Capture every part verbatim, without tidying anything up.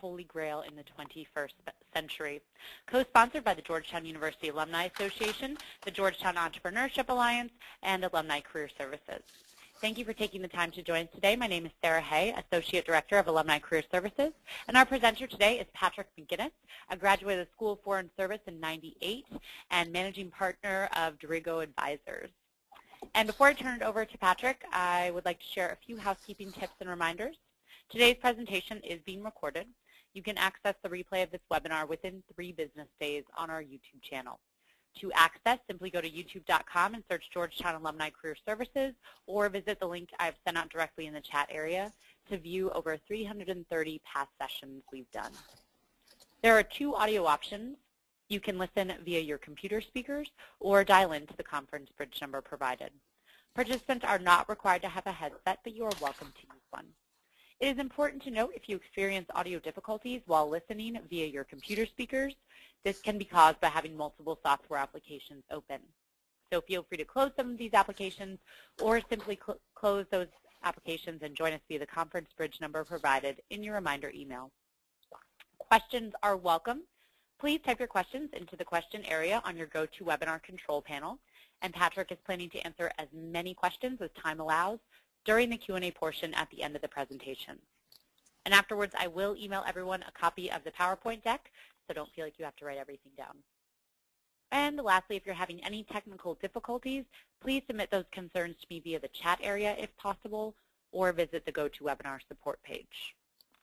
Holy Grail in the twenty-first century. Co-sponsored by the Georgetown University Alumni Association, the Georgetown Entrepreneurship Alliance, and Alumni Career Services. Thank you for taking the time to join us today. My name is Sarah Hay, Associate Director of Alumni Career Services, and our presenter today is Patrick McGinnis, a graduate of the School of Foreign Service in ninety-eight and Managing Partner of Dirigo Advisors. And before I turn it over to Patrick, I would like to share a few housekeeping tips and reminders. Today's presentation is being recorded. You can access the replay of this webinar within three business days on our YouTube channel. To access, simply go to youtube dot com and search Georgetown Alumni Career Services, or visit the link I've sent out directly in the chat area to view over three hundred thirty past sessions we've done. There are two audio options. You can listen via your computer speakers or dial into the conference bridge number provided. Participants are not required to have a headset, but you are welcome to use one. It is important to note if you experience audio difficulties while listening via your computer speakers, this can be caused by having multiple software applications open. So feel free to close some of these applications or simply cl close those applications and join us via the conference bridge number provided in your reminder email. Questions are welcome. Please type your questions into the question area on your GoToWebinar control panel, and Patrick is planning to answer as many questions as time allows during the Q and A portion at the end of the presentation. And afterwards, I will email everyone a copy of the PowerPoint deck, so don't feel like you have to write everything down. And lastly, if you're having any technical difficulties, please submit those concerns to me via the chat area if possible, or visit the GoToWebinar support page.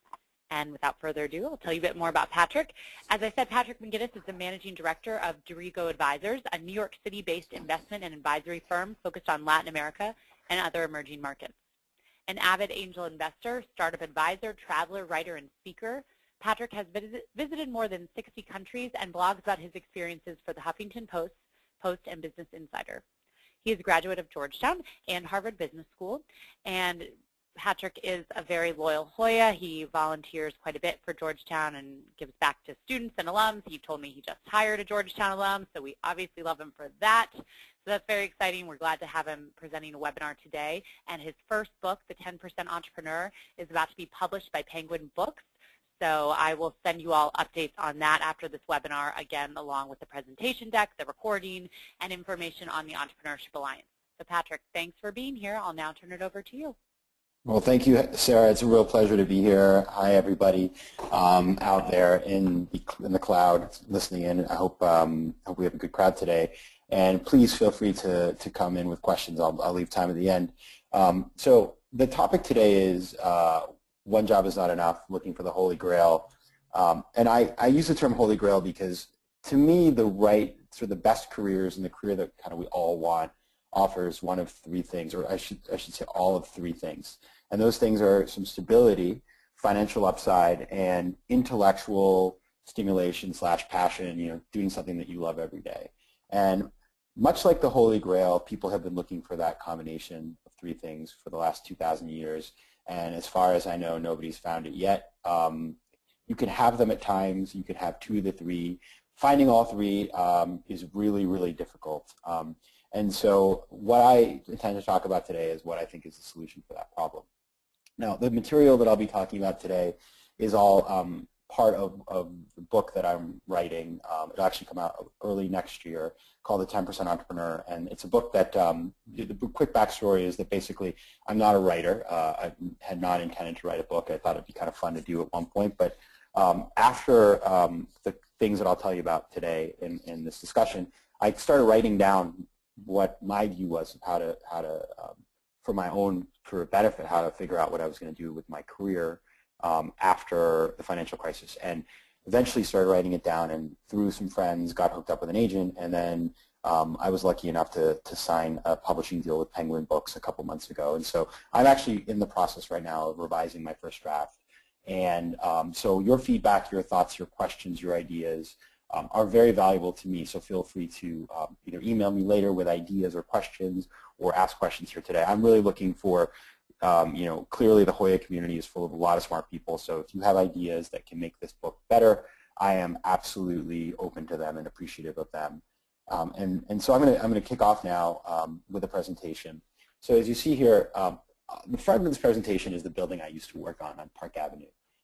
And without further ado, I'll tell you a bit more about Patrick. As I said, Patrick McGinnis is the Managing Director of Dirigo Advisors, a New York City-based investment and advisory firm focused on Latin America and other emerging markets. An avid angel investor, startup advisor, traveler, writer, and speaker, Patrick has visit, visited more than sixty countries and blogs about his experiences for the Huffington Post, Post, and Business Insider. He is a graduate of Georgetown and Harvard Business School, and Patrick is a very loyal Hoya. He volunteers quite a bit for Georgetown and gives back to students and alums. He told me he just hired a Georgetown alum, so we obviously love him for that. So that's very exciting. We're glad to have him presenting a webinar today. And his first book, The ten percent Entrepreneur, is about to be published by Penguin Books. So I will send you all updates on that after this webinar, again, along with the presentation deck, the recording, and information on the Entrepreneurship Alliance. So Patrick, thanks for being here. I'll now turn it over to you. Well, thank you, Sarah. It's a real pleasure to be here. Hi, everybody um, out there in the, in the cloud listening in. I hope, um, hope we have a good crowd today. And please feel free to, to come in with questions. I'll, I'll leave time at the end. Um, so the topic today is uh, one job is not enough, looking for the Holy Grail. Um, and I, I use the term Holy Grail because to me the right, sort of the best careers and the career that kind of we all want offers one of three things, or I should, I should say all of three things. And those things are some stability, financial upside, and intellectual stimulation slash passion, you know, doing something that you love every day. And much like the Holy Grail, people have been looking for that combination of three things for the last two thousand years. And as far as I know, nobody's found it yet. Um, you can have them at times. You can have two of the three. Finding all three um, is really, really difficult. Um, and so what I intend to talk about today is what I think is the solution for that problem. Now, the material that I'll be talking about today is all um, part of, of the book that I'm writing. Um, it'll actually come out early next year, called The ten percent Entrepreneur. And it's a book that, um, the quick backstory is that basically I'm not a writer. Uh, I had not intended to write a book. I thought it'd be kind of fun to do at one point. But um, after um, the things that I'll tell you about today in, in this discussion, I started writing down what my view was of how to, how to um, for my own for benefit, how to figure out what I was going to do with my career um, after the financial crisis. And eventually started writing it down, and through some friends got hooked up with an agent, and then um, I was lucky enough to, to sign a publishing deal with Penguin Books a couple months ago. And so I'm actually in the process right now of revising my first draft. And um, so your feedback, your thoughts, your questions, your ideas um, are very valuable to me. So feel free to um, either email me later with ideas or questions, or ask questions here today. I'm really looking for Um, you know, clearly the Hoya community is full of a lot of smart people, so if you have ideas that can make this book better, I am absolutely open to them and appreciative of them. Um, and, and so I'm going to I'm going to kick off now um, with a presentation. So as you see here, um, the front of this presentation is the building I used to work on on Park Avenue.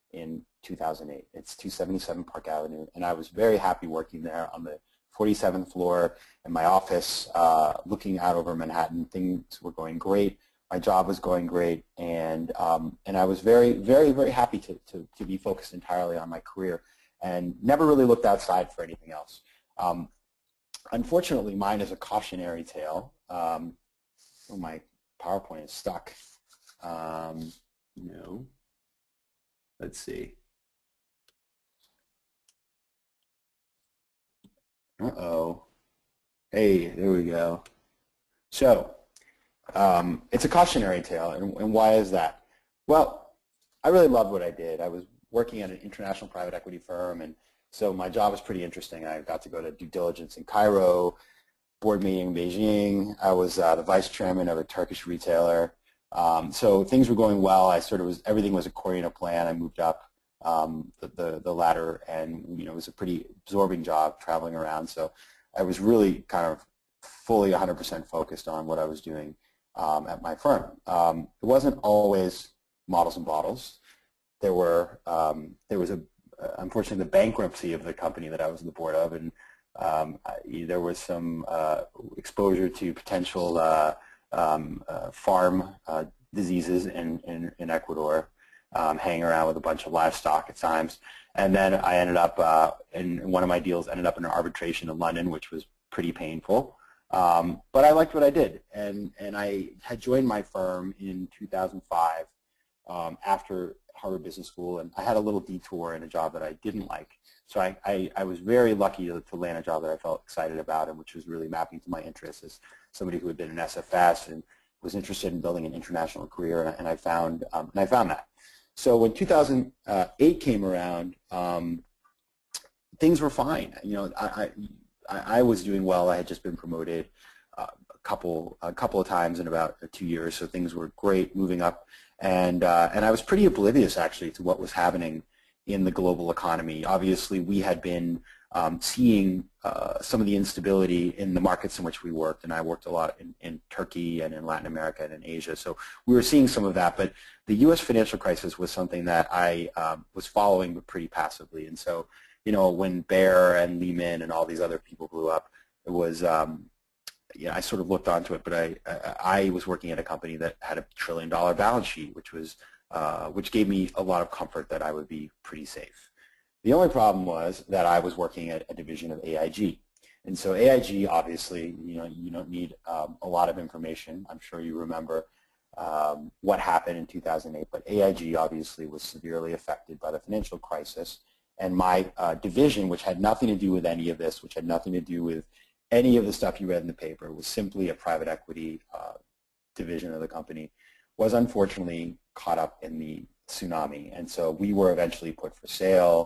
in two thousand eight. It's two seventy-seven Park Avenue, and I was very happy working there on the forty-seventh floor in my office, uh, looking out over Manhattan. Things were going great. My job was going great, and um, and I was very, very, very happy to, to, to be focused entirely on my career and never really looked outside for anything else. Um, unfortunately, mine is a cautionary tale. Um, oh, my PowerPoint is stuck. Um, no. Let's see. Uh-oh. Hey, there we go. So, um, it's a cautionary tale, and, and why is that? Well, I really loved what I did. I was working at an international private equity firm, and so my job was pretty interesting. I got to go to due diligence in Cairo, board meeting in Beijing. I was uh, the vice chairman of a Turkish retailer. Um, so things were going well. I sort of was, everything was according to plan. I moved up um, the, the, the ladder, and you know, it was a pretty absorbing job traveling around. So I was really kind of fully one hundred percent focused on what I was doing um, at my firm. Um, it wasn't always models and bottles. There were, um, there was a, unfortunately, the bankruptcy of the company that I was on the board of, and um, I, there was some uh, exposure to potential uh, Um, uh, farm uh, diseases in, in, in Ecuador, um, hanging around with a bunch of livestock at times. And then I ended up, uh, in one of my deals ended up in an arbitration in London, which was pretty painful. Um, but I liked what I did. And, and I had joined my firm in two thousand five um, after Harvard Business School, and I had a little detour in a job that I didn't like. So I, I, I was very lucky to, to land a job that I felt excited about, and which was really mapping to my interests as somebody who had been in S F S and was interested in building an international career, and I, and I found um, and I found that. So when two thousand eight came around, um, things were fine. You know, I, I I was doing well. I had just been promoted uh, a couple a couple of times in about two years, so things were great, moving up, and uh, and I was pretty oblivious actually to what was happening in the global economy. Obviously, we had been um, seeing uh, some of the instability in the markets in which we worked, and I worked a lot in, in Turkey and in Latin America and in Asia. So we were seeing some of that, but the U S financial crisis was something that I um, was following but pretty passively. And so, you know, when Bear and Lehman and all these other people blew up, it was, um, yeah, I sort of looked onto it, but I, I, I was working at a company that had a trillion dollar balance sheet, which was Uh, which gave me a lot of comfort that I would be pretty safe. The only problem was that I was working at a division of A I G. And so A I G, obviously, you know, you don't need um, a lot of information. I'm sure you remember um, what happened in two thousand eight, but A I G obviously was severely affected by the financial crisis. And my uh, division, which had nothing to do with any of this, which had nothing to do with any of the stuff you read in the paper, was simply a private equity uh, division of the company, was unfortunately caught up in the tsunami. And so we were eventually put for sale,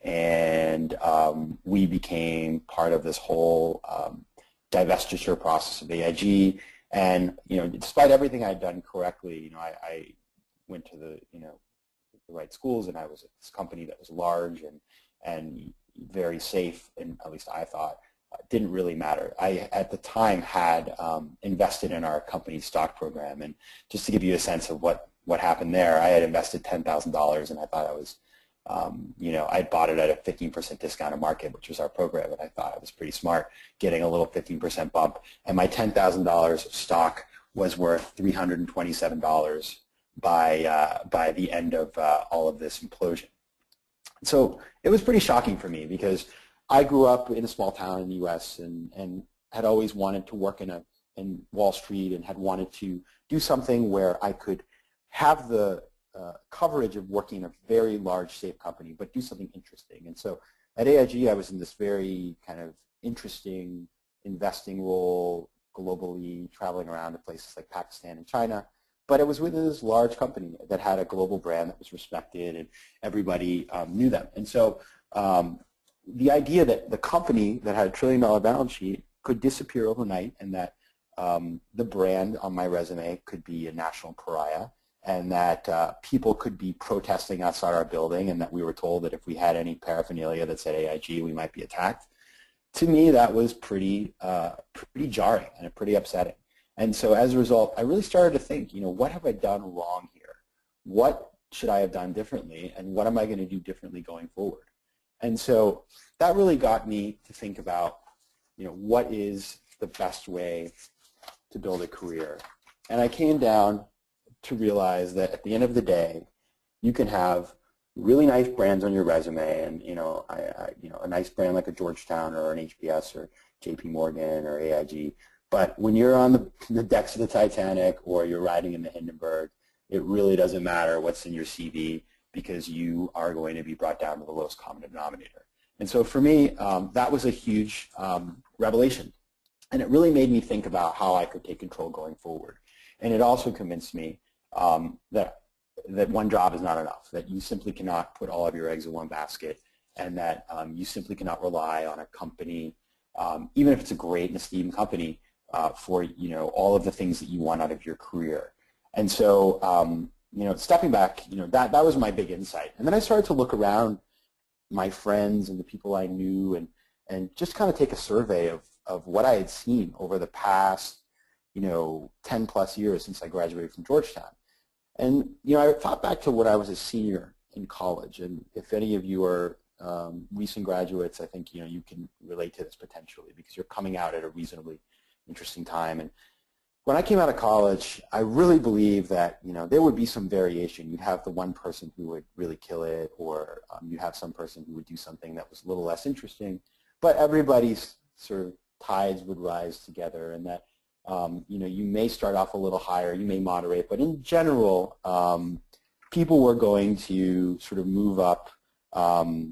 and um, we became part of this whole um, divestiture process of A I G. And, you know, despite everything I'd done correctly, you know, I, I went to the, you know, the right schools, and I was at this company that was large and, and very safe, and at least I thought. Uh, didn't really matter. I, at the time, had um, invested in our company stock program, and just to give you a sense of what, what happened there, I had invested ten thousand dollars, and I thought I was, um, you know, I bought it at a fifteen percent discounted market, which was our program, and I thought I was pretty smart, getting a little fifteen percent bump, and my ten thousand dollars of stock was worth three hundred twenty-seven dollars by, uh, by the end of uh, all of this implosion. So it was pretty shocking for me, because I grew up in a small town in the U S and, and had always wanted to work in, a, in Wall Street, and had wanted to do something where I could have the uh, coverage of working in a very large, safe company, but do something interesting. And so at A I G, I was in this very kind of interesting investing role globally, traveling around to places like Pakistan and China. But it was with this large company that had a global brand that was respected, and everybody um, knew them. And so um, the idea that the company that had a trillion dollar balance sheet could disappear overnight, and that um, the brand on my resume could be a national pariah, and that uh, people could be protesting outside our building, and that we were told that if we had any paraphernalia that said A I G, we might be attacked. To me, that was pretty, uh, pretty jarring and pretty upsetting. And so as a result, I really started to think, you know, what have I done wrong here? What should I have done differently, and what am I going to do differently going forward? And so that really got me to think about, you know, what is the best way to build a career. And I came down to realize that at the end of the day, you can have really nice brands on your resume, and you know, I, I, you know, a nice brand like a Georgetown or an H B S or J P Morgan or A I G. But when you're on the, the decks of the Titanic or you're riding in the Hindenburg, it really doesn't matter what's in your C V, because you are going to be brought down to the lowest common denominator. And so for me, um, that was a huge um, revelation. And it really made me think about how I could take control going forward. And it also convinced me um, that, that one job is not enough, that you simply cannot put all of your eggs in one basket, and that um, you simply cannot rely on a company, um, even if it's a great and esteemed company, uh, for you know, all of the things that you want out of your career. And so, um, you know, stepping back, you know, that, that was my big insight. And then I started to look around my friends and the people I knew, and, and just kind of take a survey of, of what I had seen over the past, you know, ten plus years since I graduated from Georgetown. And, you know, I thought back to when I was a senior in college. And if any of you are um, recent graduates, I think, you know, you can relate to this potentially, because you're coming out at a reasonably interesting time. And when I came out of college, I really believed that, you know, there would be some variation. You'd have the one person who would really kill it, or um, you'd have some person who would do something that was a little less interesting, but everybody's sort of tides would rise together, and that, um, you know, you may start off a little higher, you may moderate, but in general, um, people were going to sort of move up, um,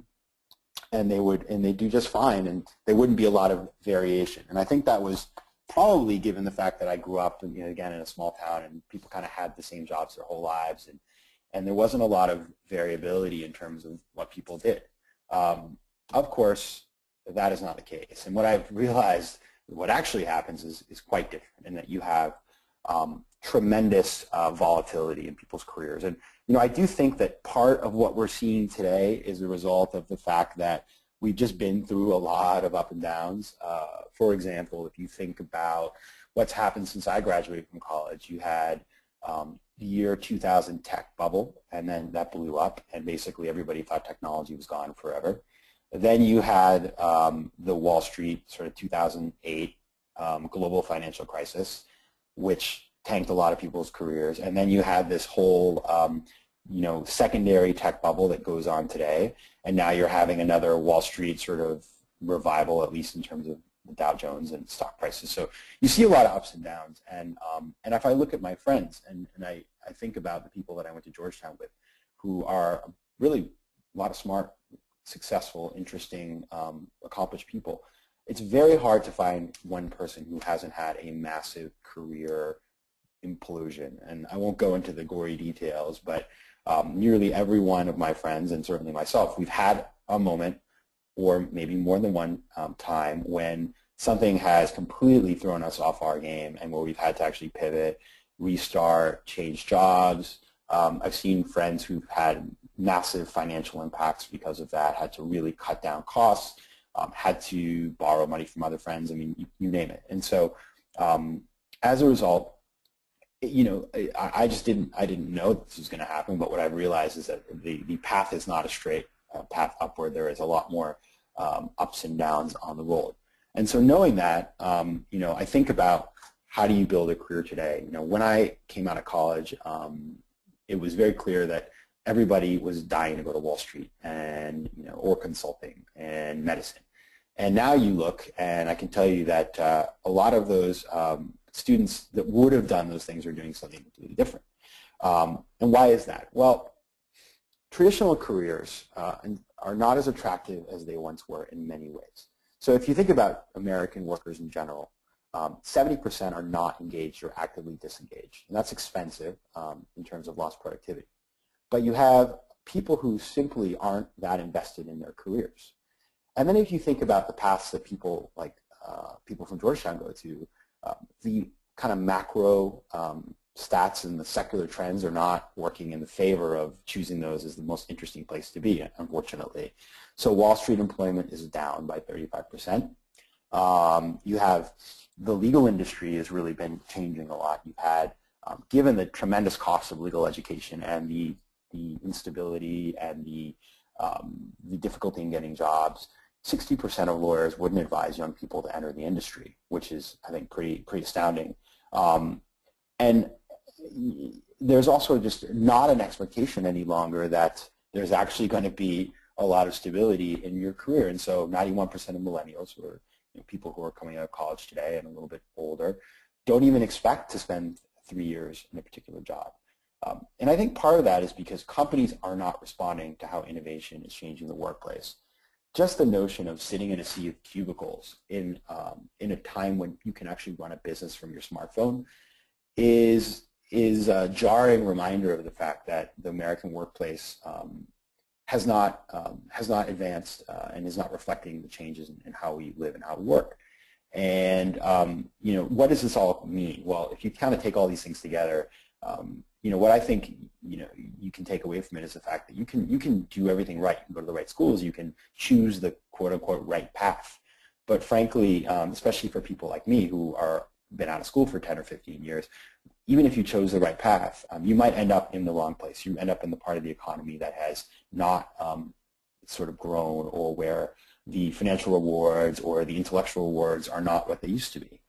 and they would, and they do just fine, and there wouldn't be a lot of variation. And I think that was probably given the fact that I grew up, you know, again, in a small town, and people kind of had the same jobs their whole lives, and, and there wasn't a lot of variability in terms of what people did. Um, of course, that is not the case. And what I've realized, what actually happens is, is quite different, in that you have um, tremendous uh, volatility in people's careers. And, you know, I do think that part of what we're seeing today is a result of the fact that we've just been through a lot of up and downs. Uh, for example, if you think about what's happened since I graduated from college, you had um, the year two thousand tech bubble, and then that blew up, and basically everybody thought technology was gone forever. Then you had um, the Wall Street sort of two thousand eight um, global financial crisis, which tanked a lot of people's careers. And then you had this whole um, you know, secondary tech bubble that goes on today, and now you're having another Wall Street sort of revival, at least in terms of the Dow Jones and stock prices. So you see a lot of ups and downs, and um, and if I look at my friends, and, and I, I think about the people that I went to Georgetown with, who are really a lot of smart, successful, interesting, um, accomplished people, it's very hard to find one person who hasn't had a massive career implosion. And I won't go into the gory details, but um, nearly every one of my friends, and certainly myself, we've had a moment, or maybe more than one um, time, when something has completely thrown us off our game, and where we've had to actually pivot, restart, change jobs. Um, I've seen friends who've had massive financial impacts because of that, had to really cut down costs, um, had to borrow money from other friends, I mean, you, you name it. And so um, as a result, you know, I, I just didn't, I didn't know this was going to happen, but what I've realized is that the, the path is not a straight uh, path upward. There is a lot more um, ups and downs on the road. And so knowing that, um, you know, I think about how do you build a career today? You know, when I came out of college, um, it was very clear that everybody was dying to go to Wall Street, and, you know, or consulting and medicine. And now you look, and I can tell you that uh, a lot of those um, students that would have done those things are doing something completely different. Um, and why is that? Well, traditional careers uh, are not as attractive as they once were in many ways. So if you think about American workers in general, um, seventy percent are not engaged or actively disengaged. And that's expensive um, in terms of lost productivity. But you have people who simply aren't that invested in their careers. And then if you think about the paths that people like uh, people from Georgetown go to, uh, the kind of macro um, stats and the secular trends are not working in the favor of choosing those as the most interesting place to be, unfortunately. So Wall Street employment is down by thirty-five percent. Um, you have the legal industry has really been changing a lot. You've had, um, given the tremendous cost of legal education and the the instability and the, um, the difficulty in getting jobs, sixty percent of lawyers wouldn't advise young people to enter the industry, which is, I think, pretty, pretty astounding. Um, and there's also just not an expectation any longer that there's actually going to be a lot of stability in your career. And so ninety-one percent of millennials, who are you know, people who are coming out of college today and a little bit older, don't even expect to spend three years in a particular job. Um, and I think part of that is because companies are not responding to how innovation is changing the workplace. Just the notion of sitting in a sea of cubicles in, um, in a time when you can actually run a business from your smartphone is, is a jarring reminder of the fact that the American workplace um, has not um, has not advanced uh, and is not reflecting the changes in, in how we live and how we work. And um, you know, what does this all mean? Well, if you kind of take all these things together, um, you know, what I think you know you can take away from it is the fact that you can you can do everything right. You can go to the right schools. You can choose the quote unquote right path. But frankly, um, especially for people like me who are been out of school for ten or fifteen years, even if you chose the right path, um, you might end up in the wrong place. You end up in the part of the economy that has not um, sort of grown, or where the financial rewards or the intellectual rewards are not what they used to be.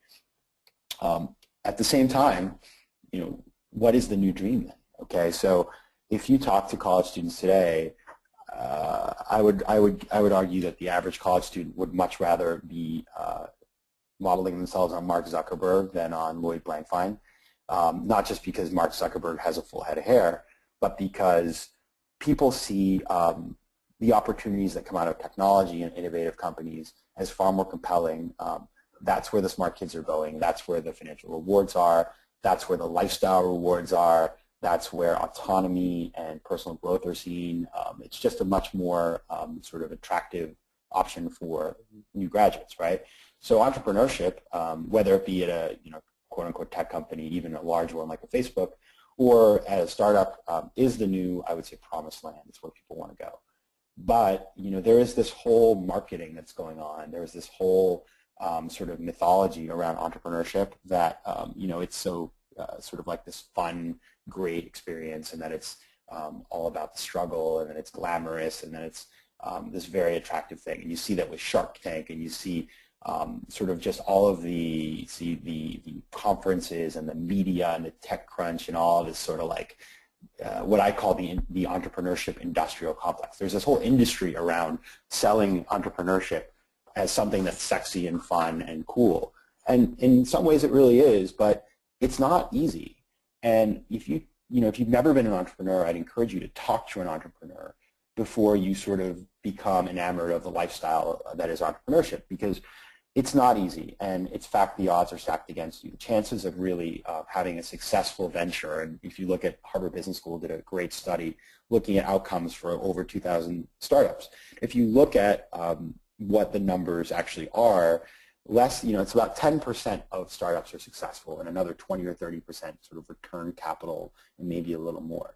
Um, at the same time, you know, what is the new dream then? Okay, so if you talk to college students today, uh, I would I would I would argue that the average college student would much rather be uh, modeling themselves on Mark Zuckerberg than on Lloyd Blankfein. Um, not just because Mark Zuckerberg has a full head of hair, but because people see um, the opportunities that come out of technology and innovative companies as far more compelling. Um, that's where the smart kids are going. That's where the financial rewards are. That's where the lifestyle rewards are. That's where autonomy and personal growth are seen. Um, it's just a much more um, sort of attractive option for new graduates, right? So entrepreneurship, um, whether it be at a you know quote-unquote tech company, even a large one like a Facebook, or at a startup, um, is the new, I would say, promised land. It's where people want to go. But you know, there is this whole marketing that's going on. There is this whole um, sort of mythology around entrepreneurship that um, you know, it's so uh, sort of like this fun, great experience, and that it's um, all about the struggle, and then it's glamorous, and then it's um, this very attractive thing. And you see that with Shark Tank, and you see Um, sort of just all of the, see, the the conferences and the media and the TechCrunch and all of this sort of like uh, what I call the the entrepreneurship industrial complex. There's this whole industry around selling entrepreneurship as something that's sexy and fun and cool, and in some ways it really is, but it's not easy. And if you you know if you've never been an entrepreneur, I'd encourage you to talk to an entrepreneur before you sort of become enamored of the lifestyle that is entrepreneurship, because it's not easy, and it's fact the odds are stacked against you. The chances of really uh, having a successful venture, and if you look at Harvard Business School did a great study looking at outcomes for over two thousand startups. If you look at um, what the numbers actually are, less, you know, it's about ten percent of startups are successful, and another twenty or thirty percent sort of return capital, and maybe a little more.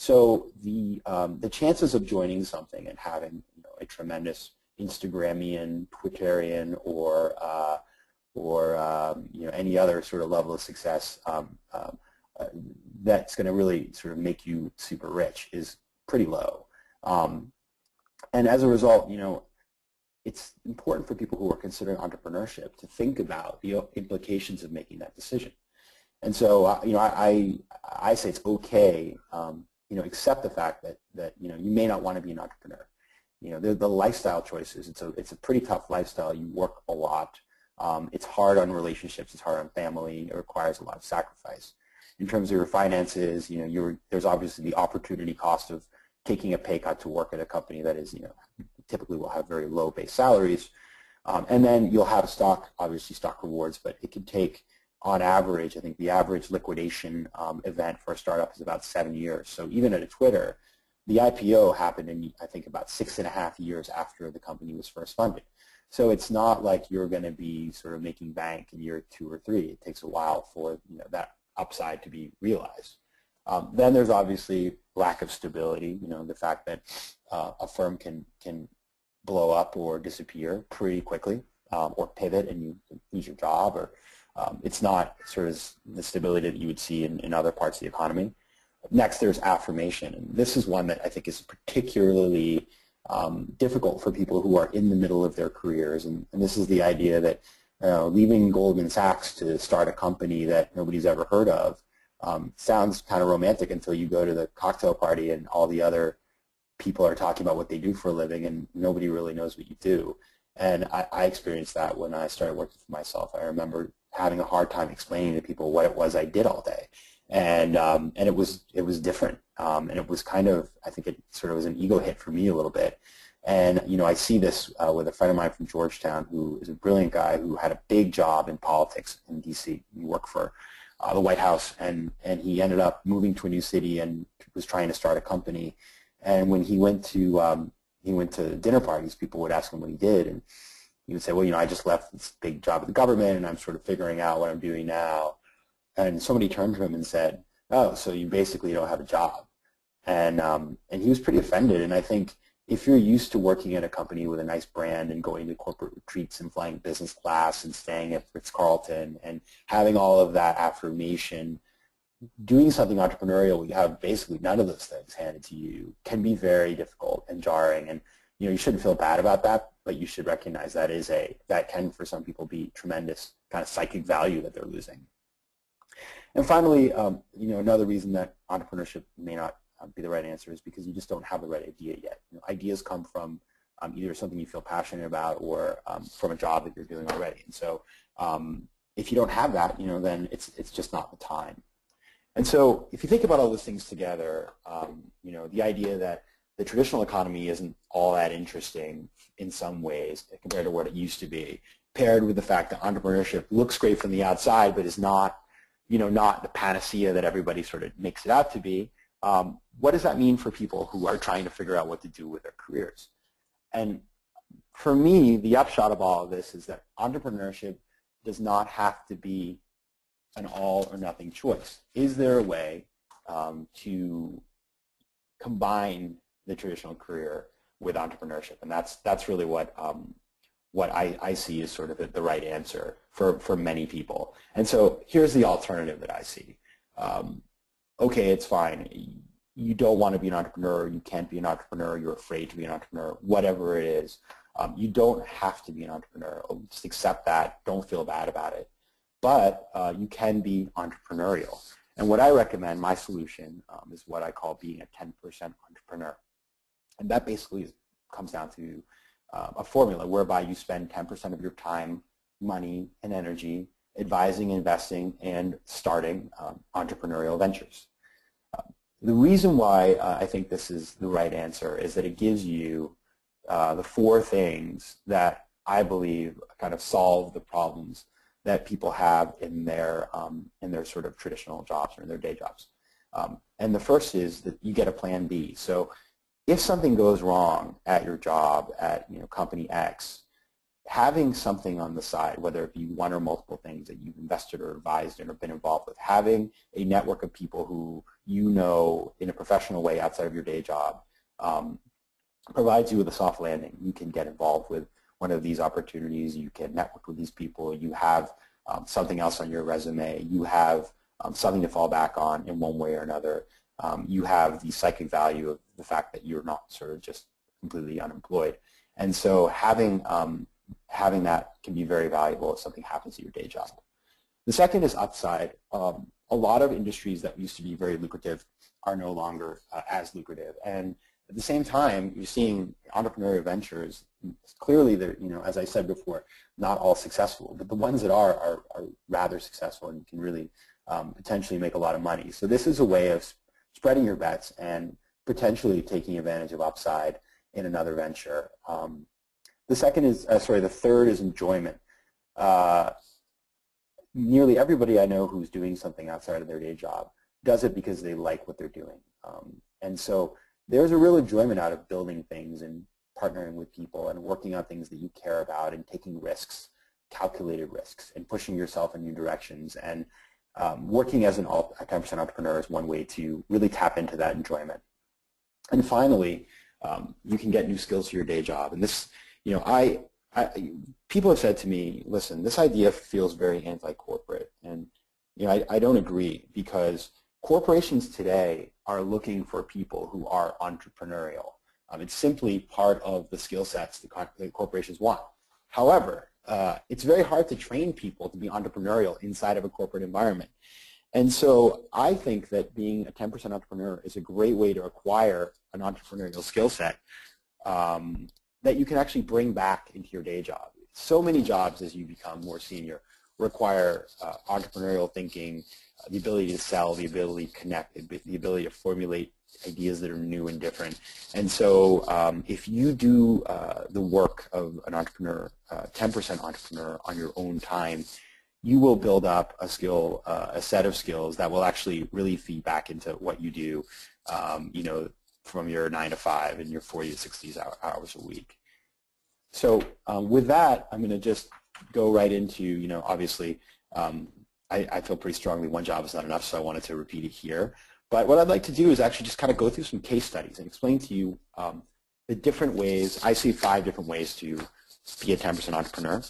So the um, the chances of joining something and having you know, a tremendous Instagramian, Twitterian, or uh, or um, you know any other sort of level of success um, um, uh, that's going to really sort of make you super rich is pretty low. Um, and as a result, you know, it's important for people who are considering entrepreneurship to think about the implications of making that decision. And so, uh, you know, I, I I say it's okay, um, you know, accept the fact that that you know you may not want to be an entrepreneur. You know, the, the lifestyle choices, it's a, it's a pretty tough lifestyle. You work a lot. Um, it's hard on relationships. It's hard on family. It requires a lot of sacrifice. In terms of your finances, you know, you're, there's obviously the opportunity cost of taking a pay cut to work at a company that is, you know, typically will have very low base salaries. Um, and then you'll have stock, obviously stock rewards, but it can take, on average, I think the average liquidation um, event for a startup is about seven years. So even at a Twitter, the I P O happened in, I think, about six and a half years after the company was first funded. So it's not like you're going to be sort of making bank in year two or three. It takes a while for you know, that upside to be realized. Um, then there's obviously lack of stability. You know, the fact that uh, a firm can can blow up or disappear pretty quickly, um, or pivot and you lose your job, or um, it's not sort of the stability that you would see in, in other parts of the economy. next, there's affirmation. And this is one that I think is particularly um, difficult for people who are in the middle of their careers. And, and this is the idea that uh, leaving Goldman Sachs to start a company that nobody's ever heard of um, sounds kind of romantic until you go to the cocktail party and all the other people are talking about what they do for a living and nobody really knows what you do. And I, I experienced that when I started working for myself. I remember having a hard time explaining to people what it was I did all day. And um, and it was it was different, um, and it was kind of, I think it sort of was an ego hit for me a little bit. And you know, I see this uh, with a friend of mine from Georgetown who is a brilliant guy who had a big job in politics in D C. He worked for uh, the White House, and and he ended up moving to a new city and was trying to start a company. And when he went to um, he went to dinner parties, people would ask him what he did, and he would say, well, you know, I just left this big job at the government, and I'm sort of figuring out what I'm doing now. And somebody turned to him and said, oh, so you basically don't have a job. And, um, and he was pretty offended. And I think if you're used to working at a company with a nice brand and going to corporate retreats and flying business class and staying at Ritz-Carlton and having all of that affirmation, doing something entrepreneurial where you have basically none of those things handed to you can be very difficult and jarring. And you know, you shouldn't feel bad about that, but you should recognize that is a, that can for some people be tremendous kind of psychic value that they're losing. And finally, um, you know, another reason that entrepreneurship may not uh, be the right answer is because you just don't have the right idea yet. You know, ideas come from um, either something you feel passionate about or um, from a job that you're doing already. And so um, if you don't have that, you know, then it's, it's just not the time. And so if you think about all those things together, um, you know, the idea that the traditional economy isn't all that interesting in some ways compared to what it used to be, paired with the fact that entrepreneurship looks great from the outside but is not, you know, not the panacea that everybody sort of makes it out to be, um, what does that mean for people who are trying to figure out what to do with their careers? And for me, the upshot of all of this is that entrepreneurship does not have to be an all or nothing choice. Is there a way um, to combine the traditional career with entrepreneurship? And that's that's really what um, what I, I see as sort of the right answer for, for many people. And so here's the alternative that I see. Um, okay, it's fine. You don't want to be an entrepreneur. You can't be an entrepreneur. You're afraid to be an entrepreneur. Whatever it is, um, you don't have to be an entrepreneur. Just accept that. Don't feel bad about it. But uh, you can be entrepreneurial. And what I recommend, my solution, um, is what I call being a ten percent entrepreneur. And that basically is, comes down to uh, a formula whereby you spend ten percent of your time, money, and energy advising, investing, and starting um, entrepreneurial ventures. Uh, the reason why uh, I think this is the right answer is that it gives you uh, the four things that I believe kind of solve the problems that people have in their um, in their sort of traditional jobs or in their day jobs. Um, and the first is that you get a plan B. So if something goes wrong at your job at you know company X, having something on the side, whether it be one or multiple things that you've invested or advised in or been involved with, having a network of people who you know in a professional way outside of your day job um, provides you with a soft landing. You can get involved with one of these opportunities, you can network with these people, you have um, something else on your resume, you have um, something to fall back on in one way or another. Um, you have the psychic value of the fact that you're not sort of just completely unemployed. And so having, um, having that can be very valuable if something happens at your day job. The second is upside. Um, a lot of industries that used to be very lucrative are no longer uh, as lucrative. And at the same time, you're seeing entrepreneurial ventures, clearly they're, you know, as I said before, not all successful, but the ones that are are, are rather successful and you can really um, potentially make a lot of money. So this is a way of spreading your bets and potentially taking advantage of upside in another venture. Um, the second is, uh, sorry, the third is enjoyment. Uh, nearly everybody I know who's doing something outside of their day job does it because they like what they're doing. Um, and so there's a real enjoyment out of building things and partnering with people and working on things that you care about and taking risks, calculated risks, and pushing yourself in new directions. And um, working as an ten percent entrepreneur is one way to really tap into that enjoyment. And finally, um, you can get new skills to your day job. And this, you know, I, I people have said to me, listen, this idea feels very anti-corporate. And, you know, I, I don't agree because corporations today are looking for people who are entrepreneurial. Um, it's simply part of the skill sets that, that corporations want. However, uh, it's very hard to train people to be entrepreneurial inside of a corporate environment. And so I think that being a ten percent entrepreneur is a great way to acquire an entrepreneurial skill set um, that you can actually bring back into your day job. So many jobs as you become more senior require uh, entrepreneurial thinking, uh, the ability to sell, the ability to connect, the ability to formulate ideas that are new and different. And so um, if you do uh, the work of an entrepreneur, uh, ten percent entrepreneur on your own time, you will build up a skill, uh, a set of skills that will actually really feed back into what you do, um, you know, from your nine to five and your forty to sixty hours a week. So um, with that, I'm going to just go right into, you know, obviously, um, I, I feel pretty strongly one job is not enough, so I wanted to repeat it here. But what I'd like to do is actually just kind of go through some case studies and explain to you um, the different ways. I see five different ways to be a ten percent entrepreneur,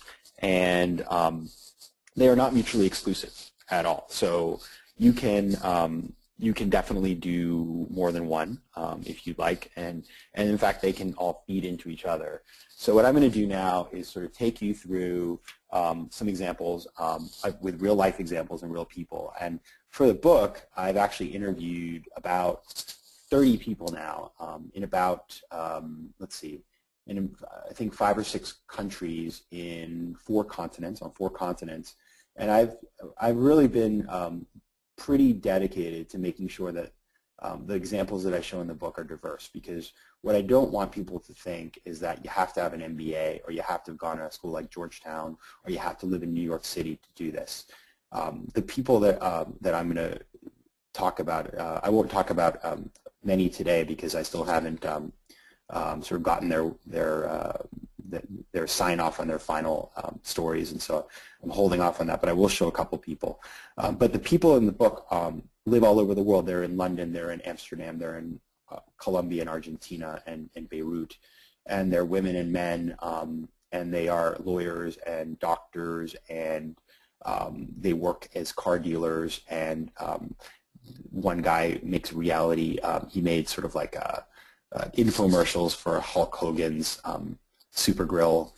and um, they are not mutually exclusive at all. So you can um, you can definitely do more than one um, if you'd like, and and in fact they can all feed into each other. So what I'm going to do now is sort of take you through um, some examples um, with real life examples and real people. And for the book, I've actually interviewed about thirty people now um, in about um, let's see, in I think five or six countries in four continents on four continents. And I've I've really been um, pretty dedicated to making sure that um, the examples that I show in the book are diverse, because what I don't want people to think is that you have to have an M B A or you have to have gone to a school like Georgetown or you have to live in New York City to do this. Um, the people that uh, that I'm going to talk about, uh, I won't talk about um, many today because I still haven't um, um, sort of gotten their their uh, their sign off on their final um, stories, and so I'm holding off on that, but I will show a couple people. Um, but the people in the book um, live all over the world. They're in London, they're in Amsterdam, they're in uh, Colombia and Argentina and, and Beirut, and they're women and men, um, and they are lawyers and doctors, and um, they work as car dealers, and um, one guy makes reality. Um, he made sort of like a, uh, infomercials for Hulk Hogan's um, Super Grill,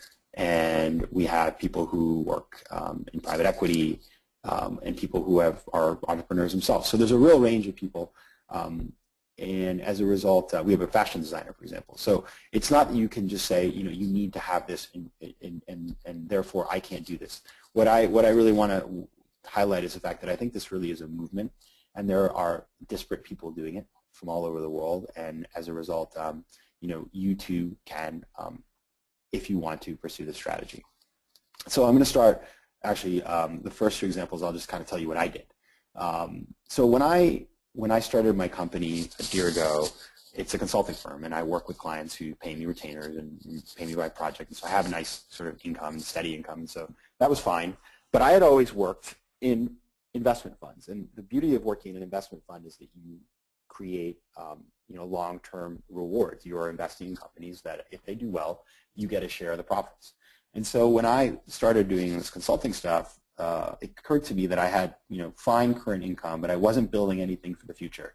and we have people who work um, in private equity um, and people who have are entrepreneurs themselves. So there's a real range of people, um, and as a result, uh, we have a fashion designer, for example. So it's not that you can just say, you know, you need to have this, and and and, and therefore I can't do this. What I what I really want to highlight is the fact that I think this really is a movement, and there are disparate people doing it from all over the world, and as a result, um, you know, you too can. Um, if you want to pursue this strategy. So I'm going to start, actually, um, the first two examples, I'll just kind of tell you what I did. Um, so when I, when I started my company, Dirigo, it's a consulting firm, and I work with clients who pay me retainers and pay me by project, and so I have a nice sort of income, steady income, and so that was fine. But I had always worked in investment funds, and the beauty of working in an investment fund is that you create um, you know, long-term rewards. You are investing in companies that if they do well, you get a share of the profits. And so when I started doing this consulting stuff, uh, it occurred to me that I had, you know, fine current income, but I wasn't building anything for the future.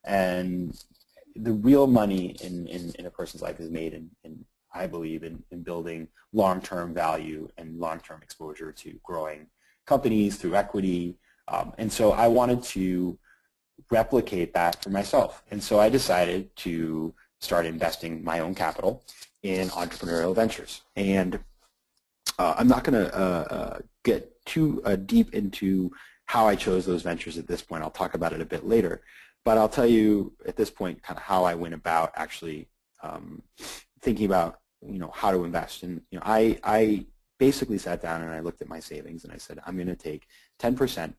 And the real money in, in, in a person's life is made in, in I believe, in, in building long-term value and long-term exposure to growing companies through equity. Um, and so I wanted to replicate that for myself. And so I decided to start investing my own capital in entrepreneurial ventures. And uh, I'm not going to uh, uh, get too uh, deep into how I chose those ventures at this point. I'll talk about it a bit later. But I'll tell you at this point kind of how I went about actually um, thinking about, you know, how to invest. And you know, I, I basically sat down and I looked at my savings and I said, I'm going to take ten percent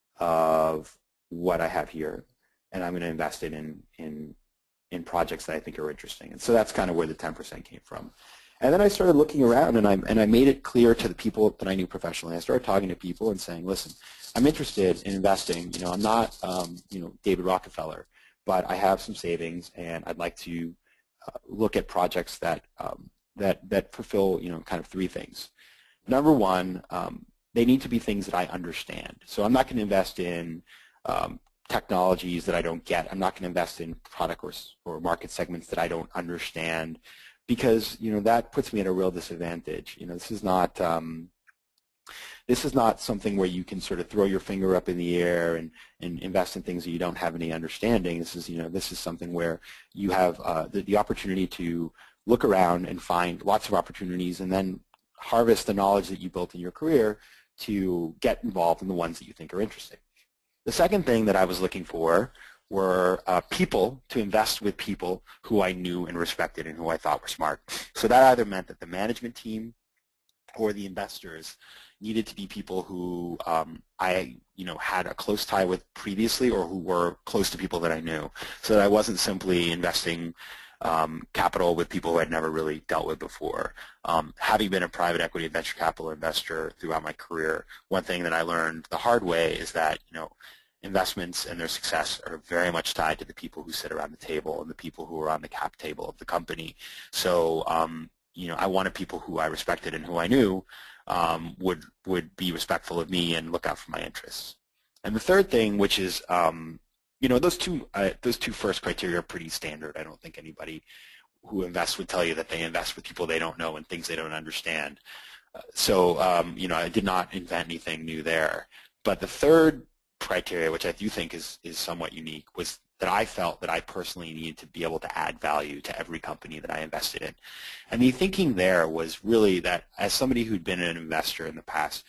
of what I have here, and I'm going to invest it in, in, in projects that I think are interesting. And so that's kind of where the ten percent came from. And then I started looking around, and I, and I made it clear to the people that I knew professionally. I started talking to people and saying, listen, I'm interested in investing. You know, I'm not, um, you know, David Rockefeller, but I have some savings, and I'd like to uh, look at projects that, um, that, that fulfill, you know, kind of three things. Number one, um, they need to be things that I understand. So I'm not going to invest in um, technologies that I don't get. I'm not going to invest in product or, or market segments that I don't understand, because you know that puts me at a real disadvantage. You know, this is not um, this is not something where you can sort of throw your finger up in the air and, and invest in things that you don't have any understanding. This is you know this is something where you have uh, the, the opportunity to look around and find lots of opportunities, and then harvest the knowledge that you built in your career to get involved in the ones that you think are interesting. The second thing that I was looking for were uh, people, to invest with people who I knew and respected and who I thought were smart. So that either meant that the management team or the investors needed to be people who um, I you know, had a close tie with previously, or who were close to people that I knew, so that I wasn't simply investing um, capital with people who I'd never really dealt with before. Um, having been a private equity and venture capital investor throughout my career, one thing that I learned the hard way is that you know investments and their success are very much tied to the people who sit around the table and the people who are on the cap table of the company. So um, you know, I wanted people who I respected and who I knew um, would would be respectful of me and look out for my interests. And the third thing, which is um, you know, those two uh, those two first criteria are pretty standard. I don't think anybody who invests would tell you that they invest with people they don't know and things they don't understand. Uh, so um, you know, I did not invent anything new there. But the third criteria, which I do think is is somewhat unique, was that I felt that I personally needed to be able to add value to every company that I invested in. And the thinking there was really that, as somebody who'd been an investor in the past,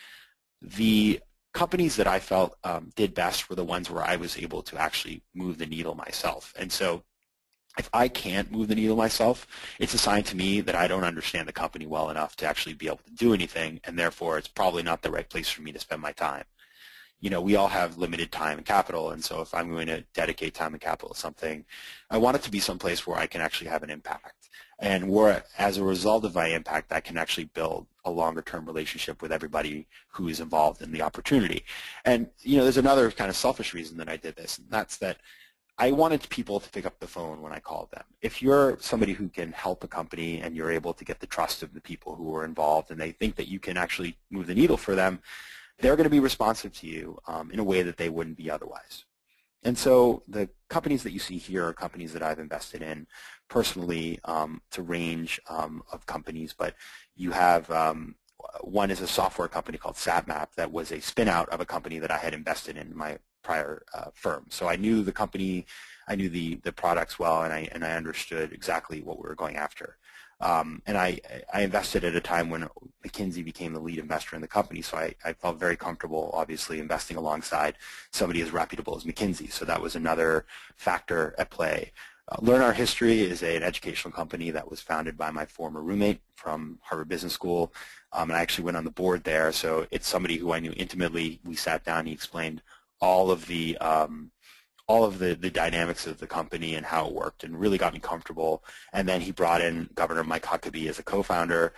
the companies that I felt um, did best were the ones where I was able to actually move the needle myself. And so if I can't move the needle myself, it's a sign to me that I don't understand the company well enough to actually be able to do anything, and therefore it's probably not the right place for me to spend my time. You know, we all have limited time and capital, and so if I'm going to dedicate time and capital to something, I want it to be someplace where I can actually have an impact, and where, as a result of my impact, I can actually build a longer-term relationship with everybody who is involved in the opportunity. And you know, there's another kind of selfish reason that I did this, and that's that I wanted people to pick up the phone when I called them. If you're somebody who can help a company and you're able to get the trust of the people who are involved, and they think that you can actually move the needle for them, they're going to be responsive to you um, in a way that they wouldn't be otherwise. And so the companies that you see here are companies that I've invested in personally. Um, it's a range um, of companies, but you have um, one is a software company called SatMap that was a spin-out of a company that I had invested in my prior uh, firm. So I knew the company, I knew the, the products well, and I, and I understood exactly what we were going after. Um, and I, I invested at a time when McKinsey became the lead investor in the company, so I, I felt very comfortable, obviously, investing alongside somebody as reputable as McKinsey. So that was another factor at play. Uh, Learn Our History is a, an educational company that was founded by my former roommate from Harvard Business School, um, and I actually went on the board there. So it's somebody who I knew intimately. We sat down, he explained all of the um, all of the, the dynamics of the company and how it worked, and really got me comfortable. And then he brought in Governor Mike Huckabee as a co-founder,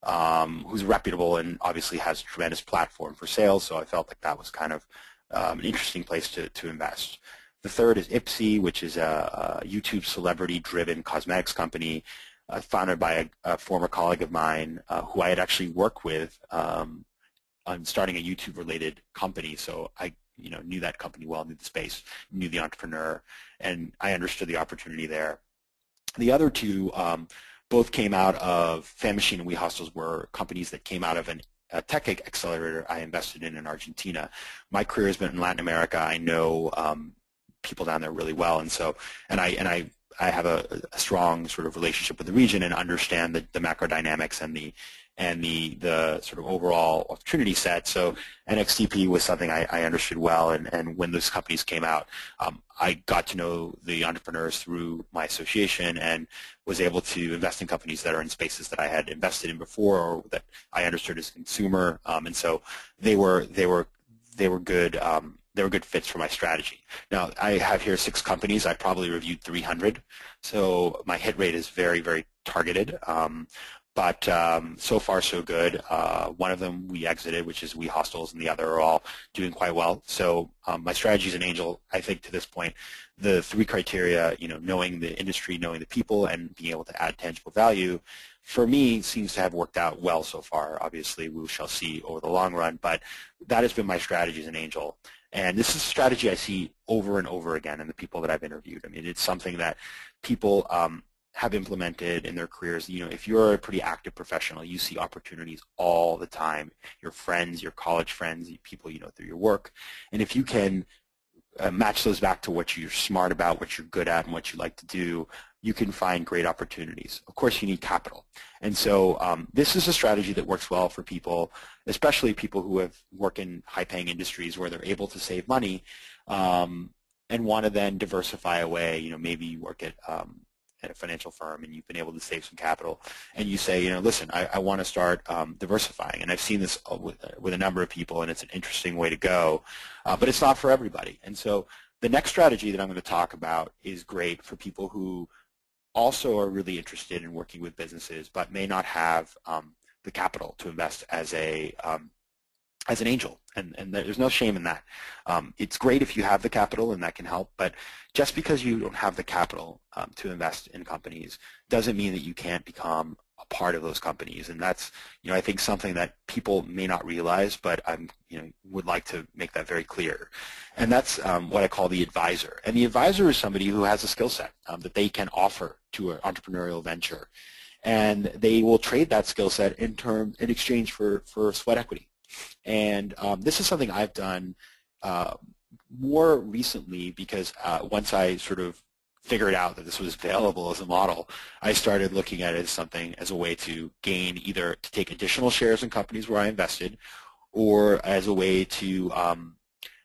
um, who's reputable and obviously has a tremendous platform for sales, so I felt like that was kind of um, an interesting place to, to invest. The third is Ipsy, which is a, a YouTube celebrity-driven cosmetics company uh, founded by a, a former colleague of mine uh, who I had actually worked with um, on starting a YouTube-related company, so I you know, knew that company well, knew the space, knew the entrepreneur, and I understood the opportunity there. The other two um, both came out of Fan Machine and We Hostels, were companies that came out of an, a tech accelerator I invested in in Argentina. My career has been in Latin America. I know um, people down there really well, and so, and I, and I, I have a, a strong sort of relationship with the region and understand the, the macro dynamics and the and the, the sort of overall opportunity set. So N X T P was something I, I understood well, and, and when those companies came out, um, I got to know the entrepreneurs through my association and was able to invest in companies that are in spaces that I had invested in before or that I understood as a consumer, um, and so they were, they were, they were good um, they were good fits for my strategy. Now, I have here six companies. I probably reviewed three hundred, so my hit rate is very, very targeted. Um, But um, so far, so good. Uh, one of them we exited, which is We Hostels, and the other are all doing quite well. So um, my strategy as an angel, I think to this point, the three criteria, you know, knowing the industry, knowing the people, and being able to add tangible value, for me, seems to have worked out well so far. Obviously, we shall see over the long run, but that has been my strategy as an angel. And this is a strategy I see over and over again in the people that I've interviewed. I mean, it's something that people um, have implemented in their careers. You know, if you're a pretty active professional, you see opportunities all the time. Your friends, your college friends, people you know through your work. And if you can uh, match those back to what you're smart about, what you're good at, and what you like to do, you can find great opportunities. Of course, you need capital. And so um, this is a strategy that works well for people, especially people who have worked in high-paying industries where they're able to save money um, and want to then diversify away. You know, maybe you work at, um, at a financial firm and you've been able to save some capital, and you say, you know, listen, I, I want to start um, diversifying. And I've seen this with, with a number of people, and it's an interesting way to go, uh, but it's not for everybody. And so the next strategy that I'm going to talk about is great for people who also are really interested in working with businesses but may not have um, the capital to invest as a um, as an angel, and, and there's no shame in that. Um, it's great if you have the capital, and that can help, but just because you don't have the capital um, to invest in companies doesn't mean that you can't become a part of those companies. And that's, you know, I think something that people may not realize, but I'm, you know, would like to make that very clear. And that's um, what I call the advisor. And the advisor is somebody who has a skill set um, that they can offer to an entrepreneurial venture, and they will trade that skill set in term in exchange for for sweat equity. And um, this is something I've done uh, more recently because uh, once I sort of figured out that this was available as a model, I started looking at it as something, as a way to gain, either to take additional shares in companies where I invested, or as a way to um,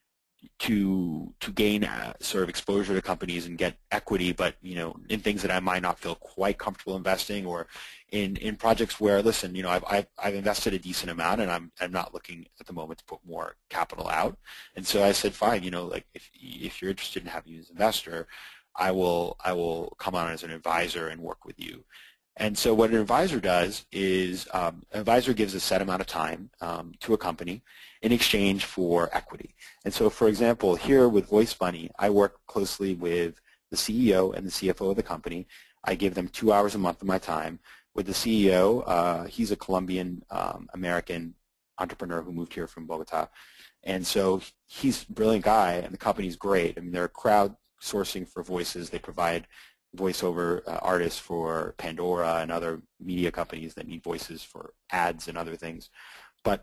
to to gain uh, sort of exposure to companies and get equity, but you know, in things that I might not feel quite comfortable investing, or in in projects where, listen, you know, I've I've, I've invested a decent amount, and I'm I'm not looking at the moment to put more capital out. And so I said, fine, you know, like if if you're interested in having me as an investor, I will I will come on as an advisor and work with you. And so what an advisor does is um, an advisor gives a set amount of time um, to a company in exchange for equity. And so, for example, here with Voice Money, I work closely with the C E O and the C F O of the company. I give them two hours a month of my time. With the C E O, uh, he's a Colombian um, American entrepreneur who moved here from Bogota. And so he's a brilliant guy, and the company's great. I mean, they're crowdsourcing for voices. They provide voiceover uh, artists for Pandora and other media companies that need voices for ads and other things. But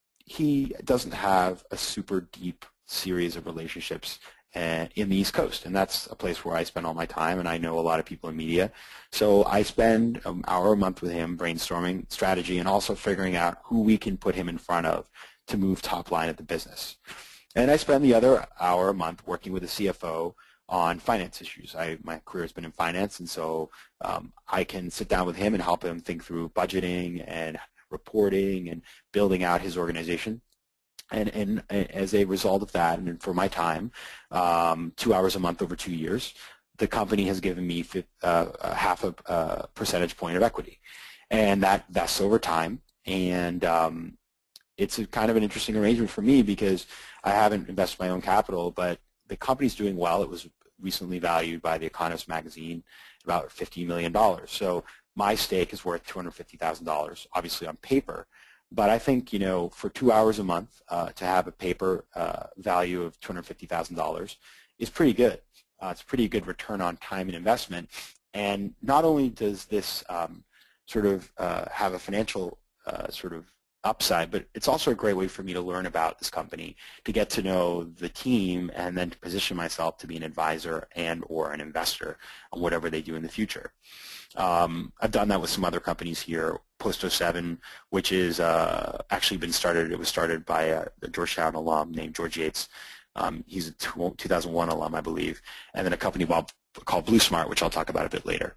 he doesn't have a super deep series of relationships uh, in the East Coast, and that's a place where I spend all my time, and I know a lot of people in media. So I spend an hour a month with him brainstorming strategy and also figuring out who we can put him in front of to move top line at the business. And I spend the other hour a month working with the C F O on finance issues. I, my career has been in finance, and so um, I can sit down with him and help him think through budgeting and reporting and building out his organization. And, and as a result of that, and for my time, um, two hours a month over two years, the company has given me uh, half a uh, percentage point of equity. And that vests over time. And um, it's a kind of an interesting arrangement for me because I haven't invested my own capital, but the company's doing well. It was recently valued by The Economist magazine about fifty million dollars. So my stake is worth two hundred fifty thousand dollars, obviously on paper. But I think, you know, for two hours a month uh, to have a paper uh, value of two hundred fifty thousand dollars is pretty good. Uh, it's a pretty good return on time and investment. And not only does this um, sort of uh, have a financial uh, sort of upside, but it's also a great way for me to learn about this company, to get to know the team, and then to position myself to be an advisor and or an investor on whatever they do in the future. Um, I've done that with some other companies here. Post oh seven, which is uh, actually been started, it was started by a, a Georgetown alum named George Yates. Um, he's a two thousand one alum, I believe, and then a company called Blue Smart, which I'll talk about a bit later.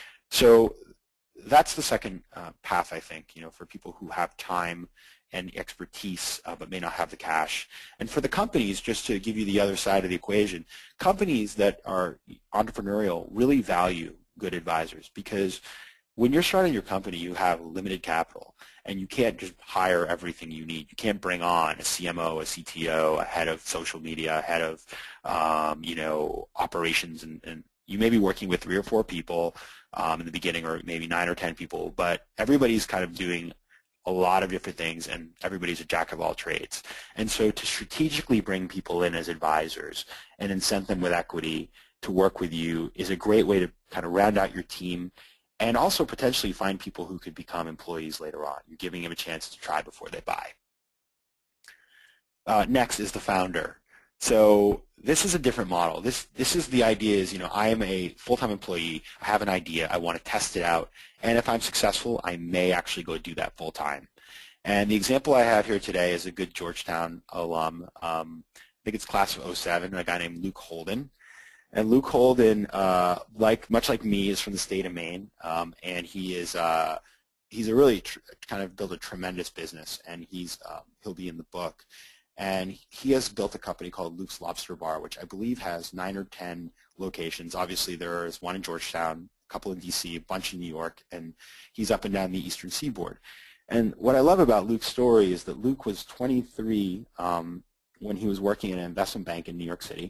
So that's the second uh, path, I think, you know, for people who have time and expertise uh, but may not have the cash. And for the companies, just to give you the other side of the equation, companies that are entrepreneurial really value good advisors, because when you're starting your company, you have limited capital, and you can't just hire everything you need. You can't bring on a C M O, a C T O, a head of social media, a head of, um, you know, operations, and, and you may be working with three or four people um, in the beginning, or maybe nine or ten people, but everybody's kind of doing a lot of different things, and everybody's a jack of all trades. And so to strategically bring people in as advisors and incent them with equity to work with you is a great way to kind of round out your team and also potentially find people who could become employees later on. You're giving them a chance to try before they buy. Uh, next is the founder. So this is a different model. This, this is the idea is, you know, I am a full-time employee. I have an idea. I want to test it out. And if I'm successful, I may actually go do that full-time. And the example I have here today is a good Georgetown alum. Um, I think it's class of oh seven, a guy named Luke Holden. And Luke Holden, uh, like much like me, is from the state of Maine, um, and he is uh, he's a really tr kind of built a tremendous business, and he's um, he'll be in the book. And he has built a company called Luke's Lobster Bar, which I believe has nine or ten locations. Obviously, there is one in Georgetown, a couple in D C, a bunch in New York, and he's up and down the Eastern Seaboard. And what I love about Luke's story is that Luke was twenty-three um, when he was working in an investment bank in New York City,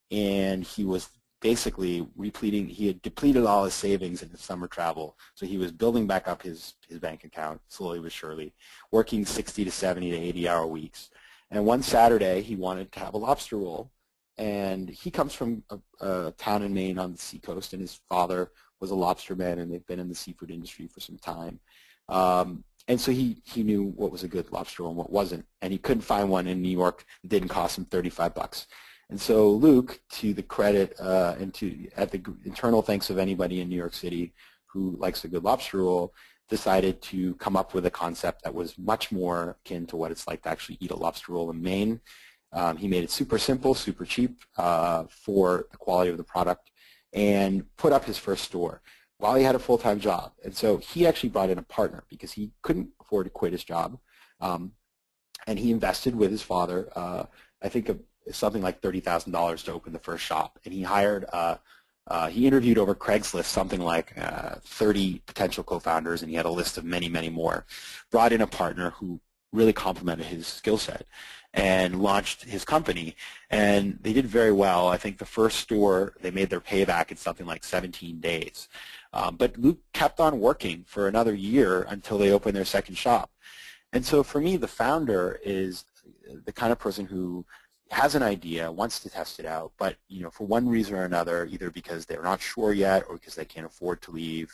and he was basically repleting. He had depleted all his savings in his summer travel, so he was building back up his his bank account slowly but surely, working sixty to seventy to eighty hour weeks. And one Saturday, he wanted to have a lobster roll, and he comes from a, a town in Maine on the seacoast, and his father was a lobsterman, and they've been in the seafood industry for some time. Um, and so he, he knew what was a good lobster roll and what wasn't, and he couldn't find one in New York that didn't cost him thirty-five bucks. And so Luke, to the credit uh, and to at the internal thanks of anybody in New York City who likes a good lobster roll, decided to come up with a concept that was much more akin to what it's like to actually eat a lobster roll in Maine. Um, he made it super simple, super cheap uh, for the quality of the product, and put up his first store while he had a full-time job. And so he actually brought in a partner because he couldn't afford to quit his job. Um, and he invested with his father, uh, I think, a, something like thirty thousand dollars to open the first shop. And he hired uh, Uh, he interviewed over Craigslist something like uh, thirty potential co-founders, and he had a list of many, many more. Brought in a partner who really complemented his skill set and launched his company, and they did very well. I think the first store, they made their payback in something like seventeen days. Um, but Luke kept on working for another year until they opened their second shop. And so for me, the founder is the kind of person who has an idea, wants to test it out, but you know, for one reason or another, either because they're not sure yet, or because they can't afford to leave,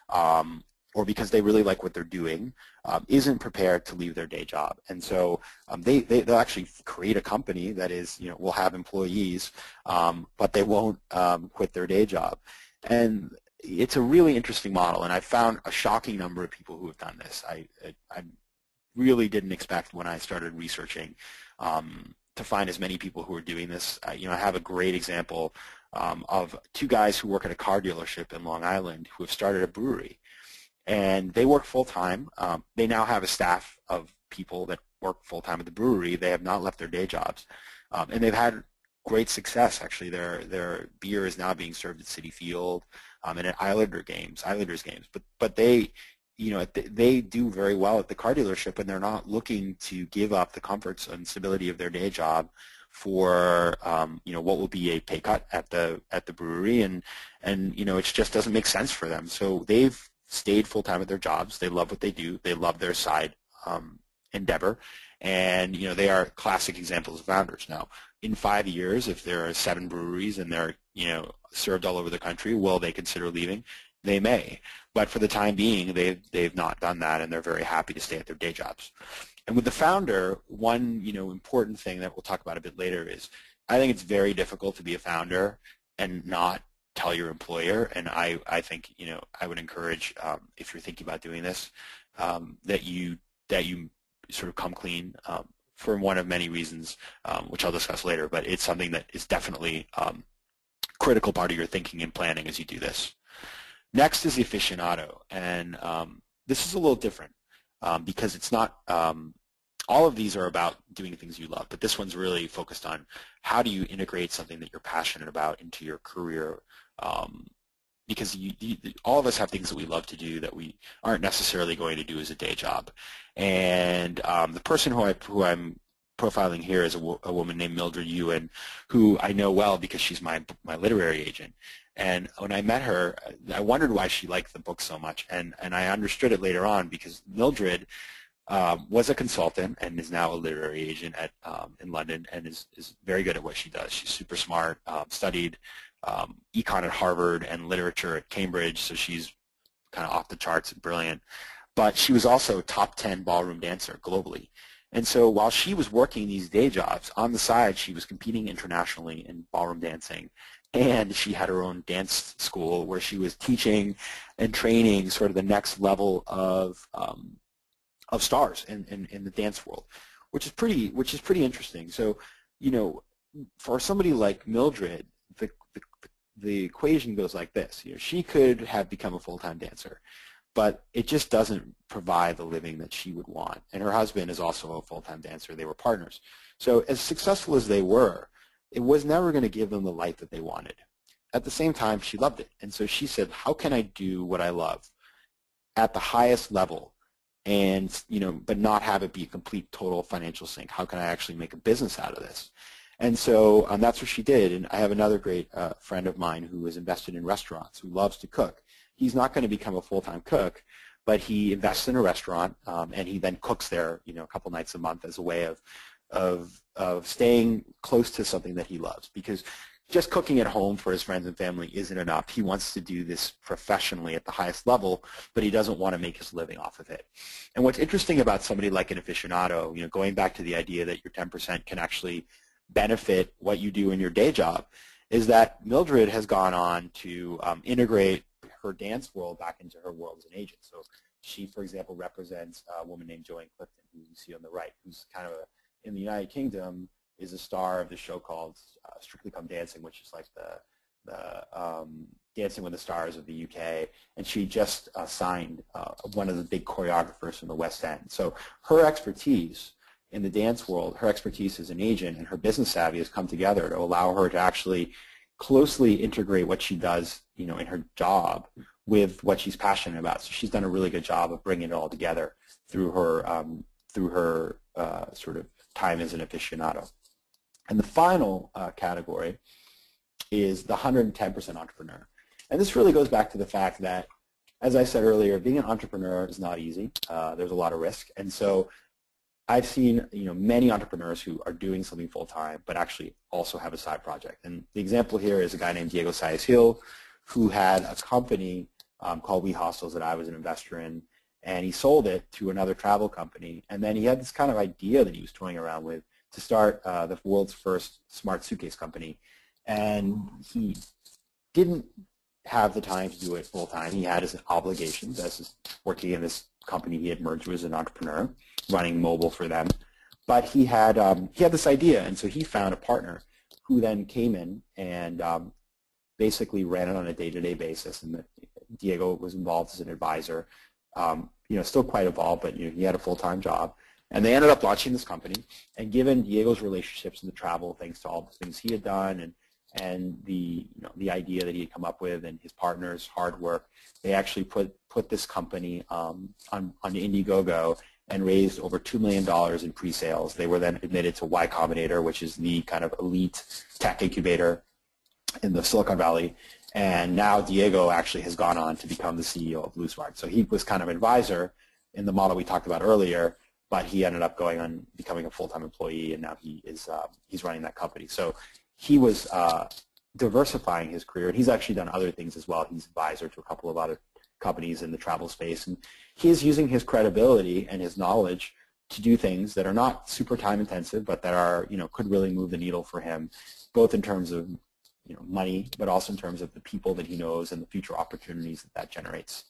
um, or because they really like what they're doing, um, isn't prepared to leave their day job. And so um, they, they they'll actually create a company that is, you know, will have employees, um, but they won't um, quit their day job. And it's a really interesting model, and I found a shocking number of people who have done this. I I, I really didn't expect when I started researching Um, to find as many people who are doing this. Uh, you know, I have a great example um, of two guys who work at a car dealership in Long Island who have started a brewery, and they work full-time. Um, they now have a staff of people that work full-time at the brewery. They have not left their day jobs, um, and they've had great success. Actually, their their beer is now being served at Citi Field um, and at Islander games, Islanders games. But but they you know, they do very well at the car dealership, and they're not looking to give up the comforts and stability of their day job for, um, you know, what will be a pay cut at the at the brewery, and and you know, it just doesn't make sense for them. So they've stayed full time at their jobs. They love what they do. They love their side um, endeavor, and you know, they are classic examples of founders. Now, in five years, if there are seven breweries and they're, you know, served all over the country, will they consider leaving? They may, but for the time being, they've, they've not done that, and they're very happy to stay at their day jobs. And with the founder, one, you know, important thing that we'll talk about a bit later is I think it's very difficult to be a founder and not tell your employer, and I, I think, you know, I would encourage, um, if you're thinking about doing this, um, that you that you sort of come clean um, for one of many reasons, um, which I'll discuss later, but it's something that is definitely um, a critical part of your thinking and planning as you do this. Next is the aficionado, and um, this is a little different um, because it's not, um, all of these are about doing things you love, but this one's really focused on how do you integrate something that you're passionate about into your career, um, because you, you, all of us have things that we love to do that we aren't necessarily going to do as a day job. And um, the person who, I, who I'm profiling here is a, wo a woman named Mildred Ewan, who I know well because she's my, my literary agent. And when I met her, I wondered why she liked the book so much, and, and I understood it later on because Mildred um, was a consultant and is now a literary agent at um, in London, and is, is very good at what she does. She's super smart, um, studied um, econ at Harvard and literature at Cambridge, so she's kind of off the charts and brilliant. But she was also a top ten ballroom dancer globally. And so while she was working these day jobs, on the side she was competing internationally in ballroom dancing, and she had her own dance school where she was teaching and training sort of the next level of um, of stars in, in, in the dance world, which is pretty which is pretty interesting. So, you know, for somebody like Mildred, the, the, the equation goes like this. You know, she could have become a full-time dancer, but it just doesn't provide the living that she would want. And her husband is also a full-time dancer. They were partners. So as successful as they were, it was never going to give them the life that they wanted. At the same time, she loved it. And so she said, how can I do what I love at the highest level, and, you know, but not have it be a complete total financial sink? How can I actually make a business out of this? And so um, that's what she did. And I have another great uh, friend of mine who is invested in restaurants, who loves to cook. He's not going to become a full-time cook, but he invests in a restaurant, um, and he then cooks there, you know, a couple nights a month as a way of, of, of staying close to something that he loves. Because just cooking at home for his friends and family isn't enough. He wants to do this professionally at the highest level, but he doesn't want to make his living off of it. And what's interesting about somebody like an aficionado, you know, going back to the idea that your ten percent can actually benefit what you do in your day job, is that Mildred has gone on to um, integrate her dance world back into her world as an agent. So she, for example, represents a woman named Joanne Clifton, who you see on the right, who's kind of, a, in the United Kingdom, is a star of the show called uh, Strictly Come Dancing, which is like the, the um, Dancing with the Stars of the U K. And she just uh, signed uh, one of the big choreographers from the West End. So her expertise in the dance world, her expertise as an agent and her business savvy has come together to allow her to actually closely integrate what she does, you know, in her job with what she's passionate about. So she's done a really good job of bringing it all together through her um, through her uh, sort of time as an aficionado. And the final uh, category is the one hundred ten percent entrepreneur. And this really goes back to the fact that, as I said earlier, being an entrepreneur is not easy. Uh, there's a lot of risk. And so I've seen, you know, many entrepreneurs who are doing something full-time but actually also have a side project. And the example here is a guy named Dirigo Hill, who had a company um, called We Hostels that I was an investor in, and he sold it to another travel company. And then he had this kind of idea that he was toying around with to start uh, the world's first smart suitcase company. And he didn't have the time to do it full-time. He had his obligations as his, working in this company he had merged with as an entrepreneur, running mobile for them. But he had um, he had this idea, and so he found a partner who then came in and um, basically ran it on a day-to-day basis. And the, Diego was involved as an advisor. Um, you know, still quite involved, but you know, he had a full-time job. And they ended up launching this company. And given Diego's relationships in the travel, thanks to all the things he had done, and and the you know the idea that he had come up with, and his partner's hard work, they actually put put this company um, on on Indiegogo and raised over two million dollars in pre-sales. They were then admitted to Y Combinator, which is the kind of elite tech incubator in the Silicon Valley. And now Diego actually has gone on to become the C E O of BlueSmart. So he was kind of an advisor in the model we talked about earlier, but he ended up going on becoming a full-time employee, and now he is uh, he's running that company. So he was uh, diversifying his career, and he's actually done other things as well. He's advisor to a couple of other companies in the travel space, and he is using his credibility and his knowledge to do things that are not super time intensive, but that are, you know, could really move the needle for him, both in terms of, you know, money, but also in terms of the people that he knows and the future opportunities that that generates.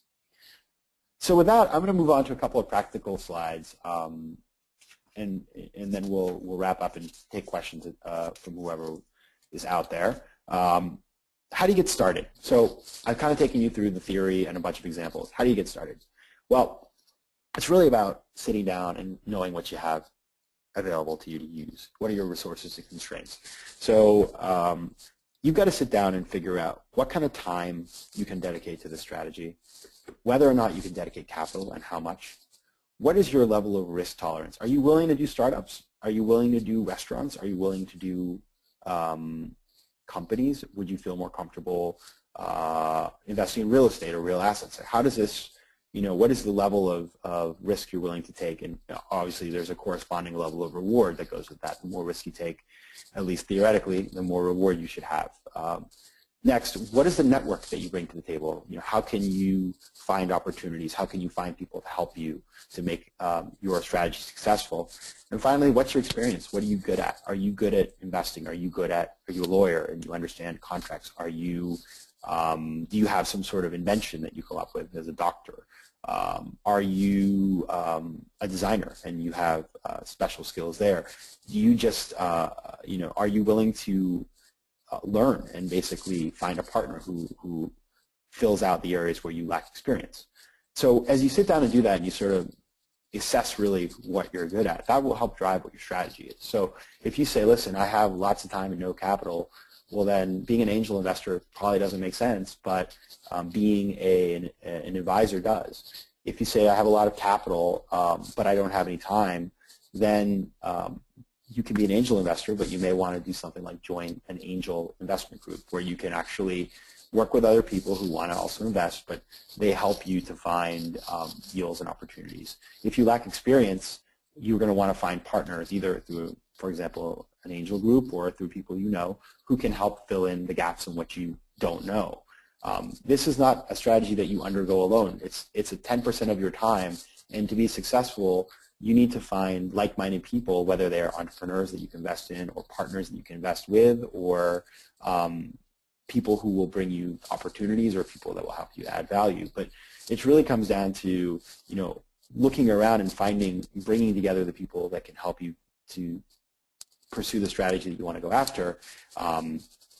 So with that, I'm going to move on to a couple of practical slides, um, and and then we'll we'll wrap up and take questions uh, from whoever is out there. Um, how do you get started? So I've kind of taken you through the theory and a bunch of examples. How do you get started? Well, it's really about sitting down and knowing what you have available to you to use. What are your resources and constraints? So um, you've got to sit down and figure out what kind of time you can dedicate to this strategy, whether or not you can dedicate capital and how much. What is your level of risk tolerance? Are you willing to do startups? Are you willing to do restaurants? Are you willing to do um, companies? Would you feel more comfortable uh, investing in real estate or real assets? How does this you know, what is the level of, of risk you're willing to take? And obviously there's a corresponding level of reward that goes with that. The more risk you take, at least theoretically, the more reward you should have. Um, next, what is the network that you bring to the table? You know, how can you find opportunities? How can you find people to help you to make um, your strategy successful? And finally, what's your experience? What are you good at? Are you good at investing? Are you good at, are you a lawyer and you understand contracts? Are you, um, do you have some sort of invention that you come up with as a doctor? Um, are you um, a designer and you have uh, special skills there? Do you just, uh, you know, are you willing to uh, learn and basically find a partner who, who fills out the areas where you lack experience? So as you sit down and do that and you sort of assess really what you're good at, that will help drive what your strategy is. So if you say, listen, I have lots of time and no capital, well then being an angel investor probably doesn't make sense, but um, being a, an, an advisor does. If you say I have a lot of capital um, but I don't have any time, then um, you can be an angel investor, but you may want to do something like join an angel investment group where you can actually work with other people who want to also invest, but they help you to find um, deals and opportunities. If you lack experience, you're going to want to find partners either through, for example, an angel group or through people you know who can help fill in the gaps in what you don't know. Um, this is not a strategy that you undergo alone. It's, it's a ten percent of your time, and to be successful, you need to find like-minded people, whether they are entrepreneurs that you can invest in or partners that you can invest with, or um, people who will bring you opportunities or people that will help you add value. But it really comes down to, you know, looking around and finding, bringing together the people that can help you to pursue the strategy that you want to go after um,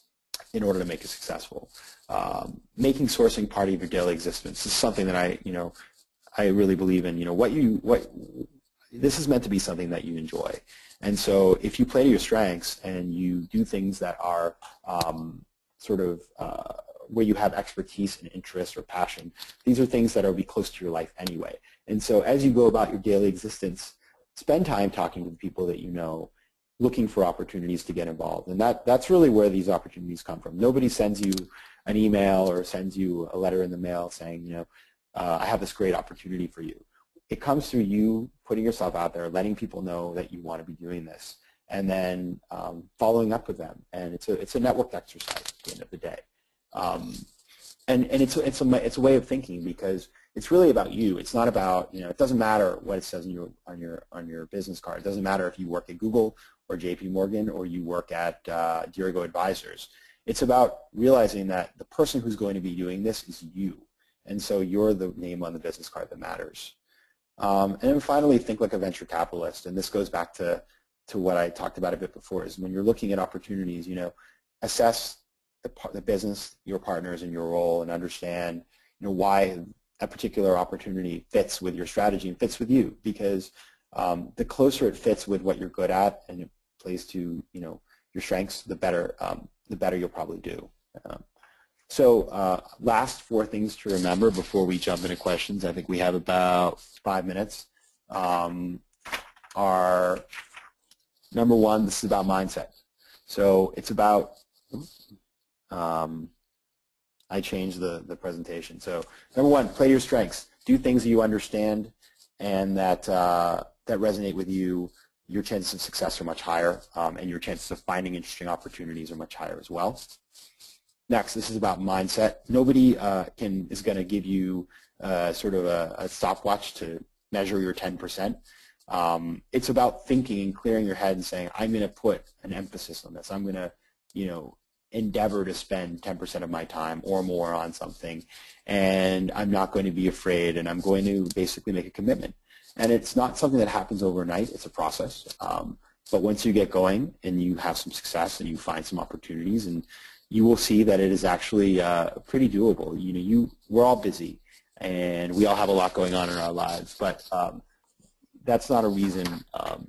in order to make it successful. Um, making sourcing part of your daily existence is something that I, you know, I really believe in. You know, what you, what, this is meant to be something that you enjoy. And so if you play to your strengths and you do things that are um, sort of uh, where you have expertise and interest or passion, these are things that will be close to your life anyway. And so as you go about your daily existence, spend time talking with people that you know, looking for opportunities to get involved. And that, that's really where these opportunities come from. Nobody sends you an email or sends you a letter in the mail saying, you know, uh, I have this great opportunity for you. It comes through you putting yourself out there, letting people know that you want to be doing this, and then um, following up with them. And it's a, it's a networked exercise at the end of the day. Um, and and it's, it's, a, it's a way of thinking, because it's really about you. It's not about, you know, it doesn't matter what it says on your, on your, on your business card. It doesn't matter if you work at Google or J P Morgan or you work at uh, Dirigo Advisors. It's about realizing that the person who's going to be doing this is you. And so you're the name on the business card that matters. Um, and then finally, think like a venture capitalist. And this goes back to, to what I talked about a bit before, is when you're looking at opportunities, you know, assess the, the business, your partners, and your role, and understand, you know, why a particular opportunity fits with your strategy and fits with you. Because um, the closer it fits with what you're good at and it plays to, you know, your strengths, the better, um, the better you'll probably do. Um, So uh, last four things to remember before we jump into questions. I think we have about five minutes. Um, are number one, this is about mindset. So it's about, um, I changed the, the presentation. So number one, play your strengths. Do things that you understand and that, uh, that resonate with you. Your chances of success are much higher, um, and your chances of finding interesting opportunities are much higher as well. Next, this is about mindset. Nobody uh, can is going to give you uh, sort of a, a stopwatch to measure your ten percent. Um, it's about thinking and clearing your head and saying, I'm going to put an emphasis on this. I'm going to, you know, endeavor to spend ten percent of my time or more on something, and I'm not going to be afraid, and I'm going to basically make a commitment. And it's not something that happens overnight. It's a process. Um, but once you get going and you have some success and you find some opportunities, and you will see that it is actually uh, pretty doable. You know, you we're all busy, and we all have a lot going on in our lives, but um, that's not a reason um,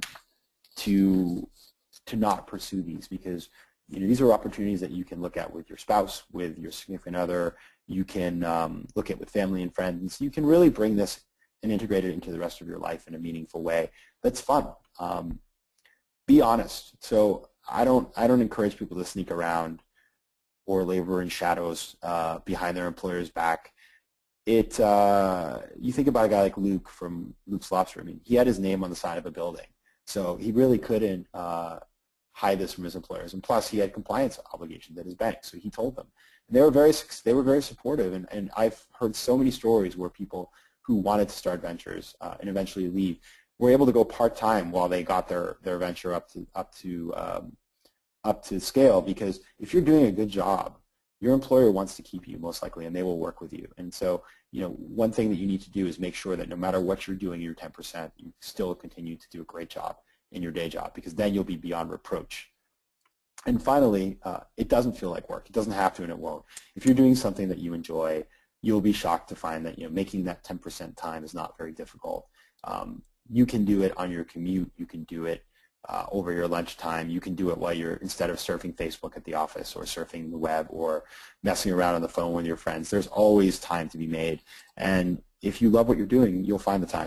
to to not pursue these, because you know these are opportunities that you can look at with your spouse, with your significant other. You can um, look at with family and friends. You can really bring this and integrate it into the rest of your life in a meaningful way. That's fun. Um, be honest. So I don't I don't encourage people to sneak around or labor in shadows uh, behind their employer's back. it uh, you think about a guy like Luke from Luke's Lobster. I mean, he had his name on the side of a building, so he really couldn't uh, hide this from his employers. And plus, he had compliance obligations at his bank, so he told them. And they were very they were very supportive. And, and I've heard so many stories where people who wanted to start ventures uh, and eventually leave were able to go part time while they got their their venture up to up to um, up to scale. Because if you're doing a good job, your employer wants to keep you most likely, and they will work with you. And so, you know, one thing that you need to do is make sure that no matter what you're doing, your ten percent, you still continue to do a great job in your day job, because then you'll be beyond reproach. And finally, uh, it doesn't feel like work. It doesn't have to, and it won't. If you're doing something that you enjoy, you'll be shocked to find that, you know, making that ten percent time is not very difficult. Um, you can do it on your commute. You can do it Uh, over your lunchtime. You can do it while you're, instead of surfing Facebook at the office or surfing the web or messing around on the phone with your friends. There's always time to be made. And if you love what you're doing, you'll find the time.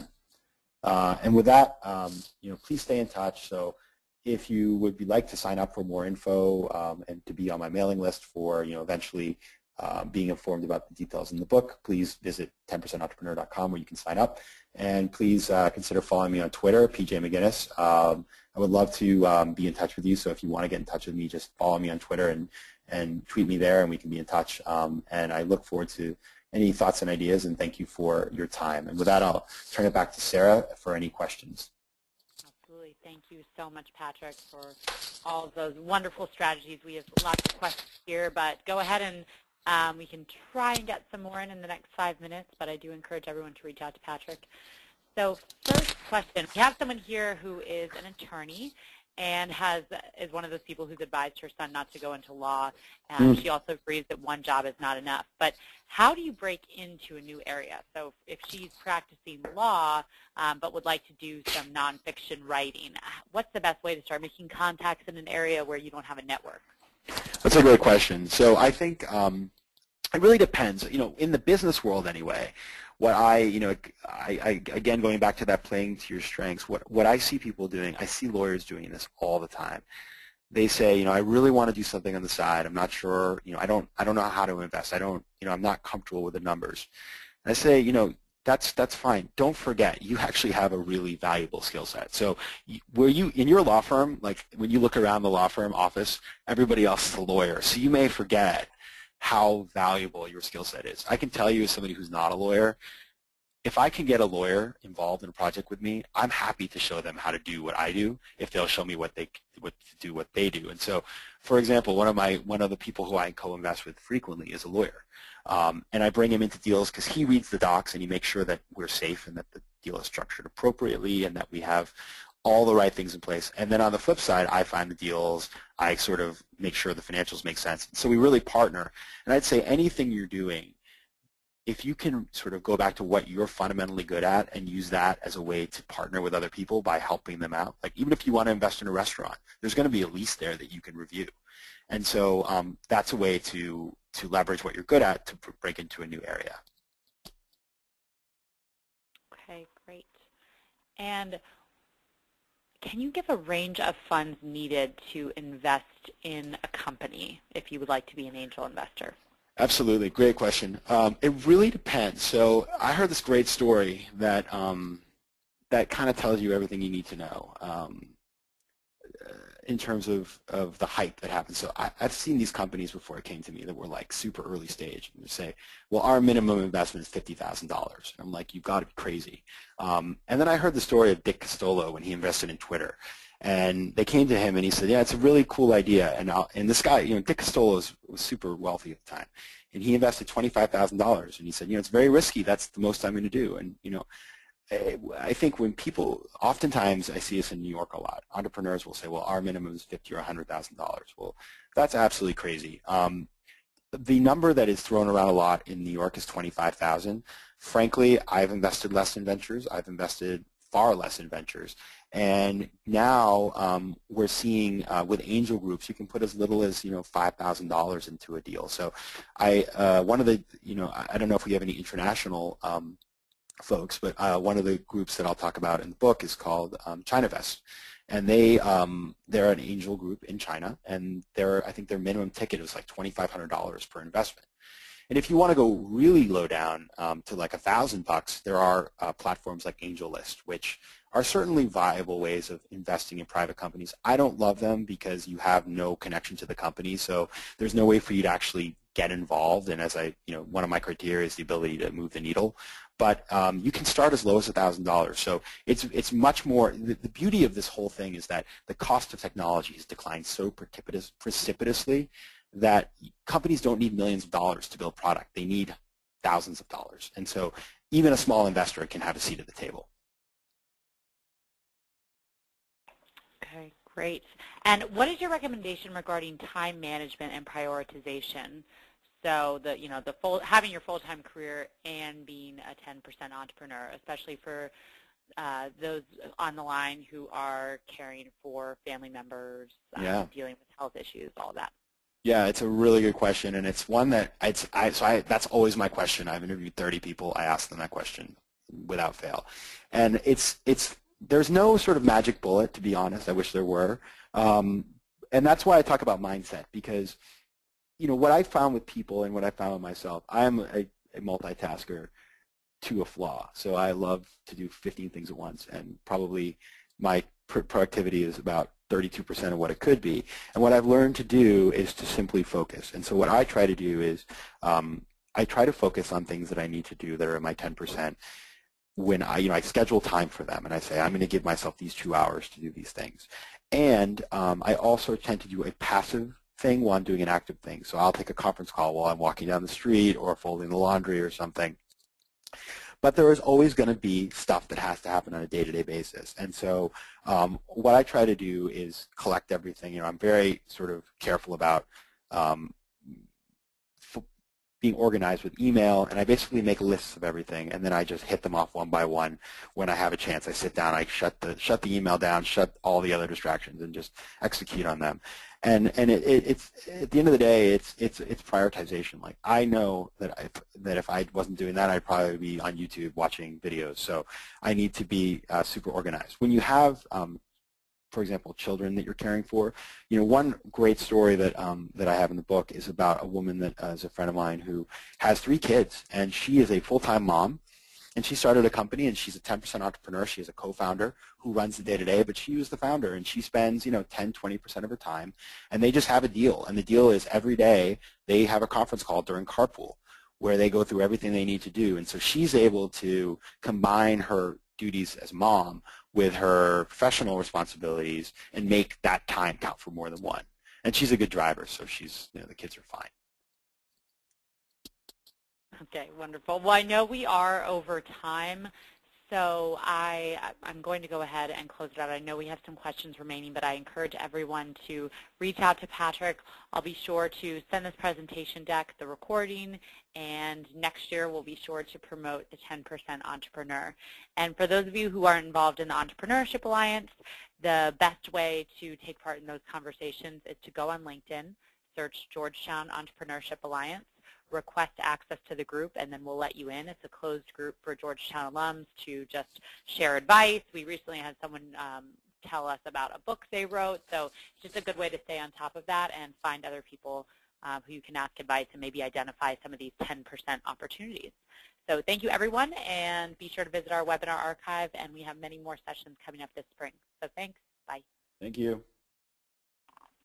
Uh, and with that, um, you know, please stay in touch. So if you would be like to sign up for more info um, and to be on my mailing list for, you know, eventually uh, being informed about the details in the book, please visit ten percent entrepreneur dot com where you can sign up. And please uh, consider following me on Twitter, P J McGinnis. Um, I would love to um, be in touch with you, so if you want to get in touch with me, just follow me on Twitter and, and tweet me there, and we can be in touch. Um, and I look forward to any thoughts and ideas, and thank you for your time. And with that, I'll turn it back to Sarah for any questions. Absolutely. Thank you so much, Patrick, for all of those wonderful strategies. We have lots of questions here, but go ahead and um, we can try and get some more in in the next five minutes, but I do encourage everyone to reach out to Patrick. So first question, we have someone here who is an attorney and has is one of those people who's advised her son not to go into law. Um, mm. She also agrees that one job is not enough. But how do you break into a new area? So if she's practicing law um, but would like to do some nonfiction writing, what's the best way to start making contacts in an area where you don't have a network? That's a great question. So I think um, it really depends. You know, in the business world anyway, what I, you know, I, I, again, going back to that playing to your strengths, what, what I see people doing, I see lawyers doing this all the time. They say, you know, I really want to do something on the side. I'm not sure, you know, I don't, I don't know how to invest. I don't, you know, I'm not comfortable with the numbers. And I say, you know, that's, that's fine. Don't forget, you actually have a really valuable skill set. So where you, in your law firm, like when you look around the law firm office, everybody else is a lawyer. So you may forget how valuable your skill set is. I can tell you as somebody who's not a lawyer, if I can get a lawyer involved in a project with me, I'm happy to show them how to do what I do if they'll show me what they what to do what they do. And so, for example, one of my one of the people who I co-invest with frequently is a lawyer, um, and I bring him into deals because he reads the docs and he makes sure that we're safe and that the deal is structured appropriately and that we have all the right things in place. And then on the flip side, I find the deals, I sort of make sure the financials make sense. So we really partner. And I'd say anything you're doing, if you can sort of go back to what you're fundamentally good at and use that as a way to partner with other people by helping them out, like even if you want to invest in a restaurant, there's going to be a lease there that you can review. And so um, that's a way to, to leverage what you're good at to break into a new area. Okay, great. And can you give a range of funds needed to invest in a company if you would like to be an angel investor? Absolutely. Great question. Um, it really depends. So I heard this great story that um, that kind of tells you everything you need to know um, in terms of, of the hype that happens. So I, I've seen these companies before it came to me that were like super early stage. And they say, well, our minimum investment is fifty thousand dollars. And I'm like, you've got to be crazy. Um, and then I heard the story of Dick Costolo when he invested in Twitter. And they came to him and he said, yeah, it's a really cool idea. And I'll, and this guy, you know, Dick Costolo was, was super wealthy at the time. And he invested twenty-five thousand dollars. And he said, you know, it's very risky. That's the most I'm going to do. And, you know, I think when people, oftentimes I see this in New York a lot, entrepreneurs will say, well, our minimum is fifty thousand dollars or one hundred thousand dollars. Well, that's absolutely crazy. Um, the number that is thrown around a lot in New York is twenty-five thousand dollars. Frankly, I've invested less in ventures. I've invested far less in ventures. And now um, we're seeing uh, with angel groups, you can put as little as, you know, five thousand dollars into a deal. So I, uh, one of the, you know, I don't know if we have any international um, folks, but uh, one of the groups that I'll talk about in the book is called um, ChinaVest. And they, um, they're an angel group in China, and their, I think their minimum ticket is like twenty-five hundred dollars per investment. And if you want to go really low down um, to like a thousand bucks, there are uh, platforms like AngelList, which are certainly viable ways of investing in private companies. I don't love them because you have no connection to the company, so there's no way for you to actually get involved. And as I, you know, one of my criteria is the ability to move the needle. But um, you can start as low as a thousand dollars. So it's it's much more. The, the beauty of this whole thing is that the cost of technology has declined so precipitous, precipitously that companies don't need millions of dollars to build product. They need thousands of dollars. And so even a small investor can have a seat at the table. Okay, great. And what is your recommendation regarding time management and prioritization? So the you know the full having your full-time career and being a ten percent entrepreneur, especially for uh, those on the line who are caring for family members, Yeah. um, dealing with health issues, all that. Yeah, it's a really good question, and it's one that it's I so I that's always my question. I've interviewed thirty people. I ask them that question without fail, and it's it's there's no sort of magic bullet, to be honest. I wish there were, um, and that's why I talk about mindset, because you know what I found with people and what I found with myself. I'm a, a multitasker to a flaw, so I love to do fifteen things at once, and probably my pr productivity is about thirty-two percent of what it could be. And what I've learned to do is to simply focus. And so what I try to do is um, I try to focus on things that I need to do that are in my ten percent. When I, you know, I schedule time for them, and I say I'm going to give myself these two hours to do these things. And um, I also tend to do a passive thing while I'm doing an active thing. So I'll take a conference call while I'm walking down the street or folding the laundry or something. But there is always going to be stuff that has to happen on a day-to-day basis. And so um, what I try to do is collect everything. You know, I'm very sort of careful about um, being organized with email, and I basically make lists of everything, and then I just hit them off one by one when I have a chance. I sit down, I shut the shut the email down, shut all the other distractions, and just execute on them. And and it, it, it's at the end of the day, it's it's it's prioritization. Like I know that I, that if I wasn't doing that, I'd probably be on YouTube watching videos. So I need to be uh, super organized. When you have um, for example, children that you're caring for. You know, one great story that um, that I have in the book is about a woman that uh, is a friend of mine who has three kids, and she is a full-time mom, and she started a company, and she's a ten percent entrepreneur. She is a co-founder who runs the day-to-day, but she was the founder, and she spends, you know, ten, twenty percent of her time, and they just have a deal, and the deal is every day they have a conference call during carpool where they go through everything they need to do, and so she's able to combine her duties as mom with her professional responsibilities and make that time count for more than one. And she's a good driver, so she's, you know, the kids are fine. Okay, wonderful. Well, I know we are over time, so I, I'm going to go ahead and close it out. I know we have some questions remaining, but I encourage everyone to reach out to Patrick. I'll be sure to send this presentation deck, the recording, and next year we'll be sure to promote the ten percent Entrepreneur. And for those of you who are involved in the Entrepreneurship Alliance, the best way to take part in those conversations is to go on LinkedIn, search Georgetown Entrepreneurship Alliance, request access to the group, and then we'll let you in. It's a closed group for Georgetown alums to just share advice. We recently had someone um, tell us about a book they wrote, so it's just a good way to stay on top of that and find other people uh, who you can ask advice and maybe identify some of these ten percent opportunities. So thank you, everyone, and be sure to visit our webinar archive, and we have many more sessions coming up this spring. So thanks. Bye. Thank you.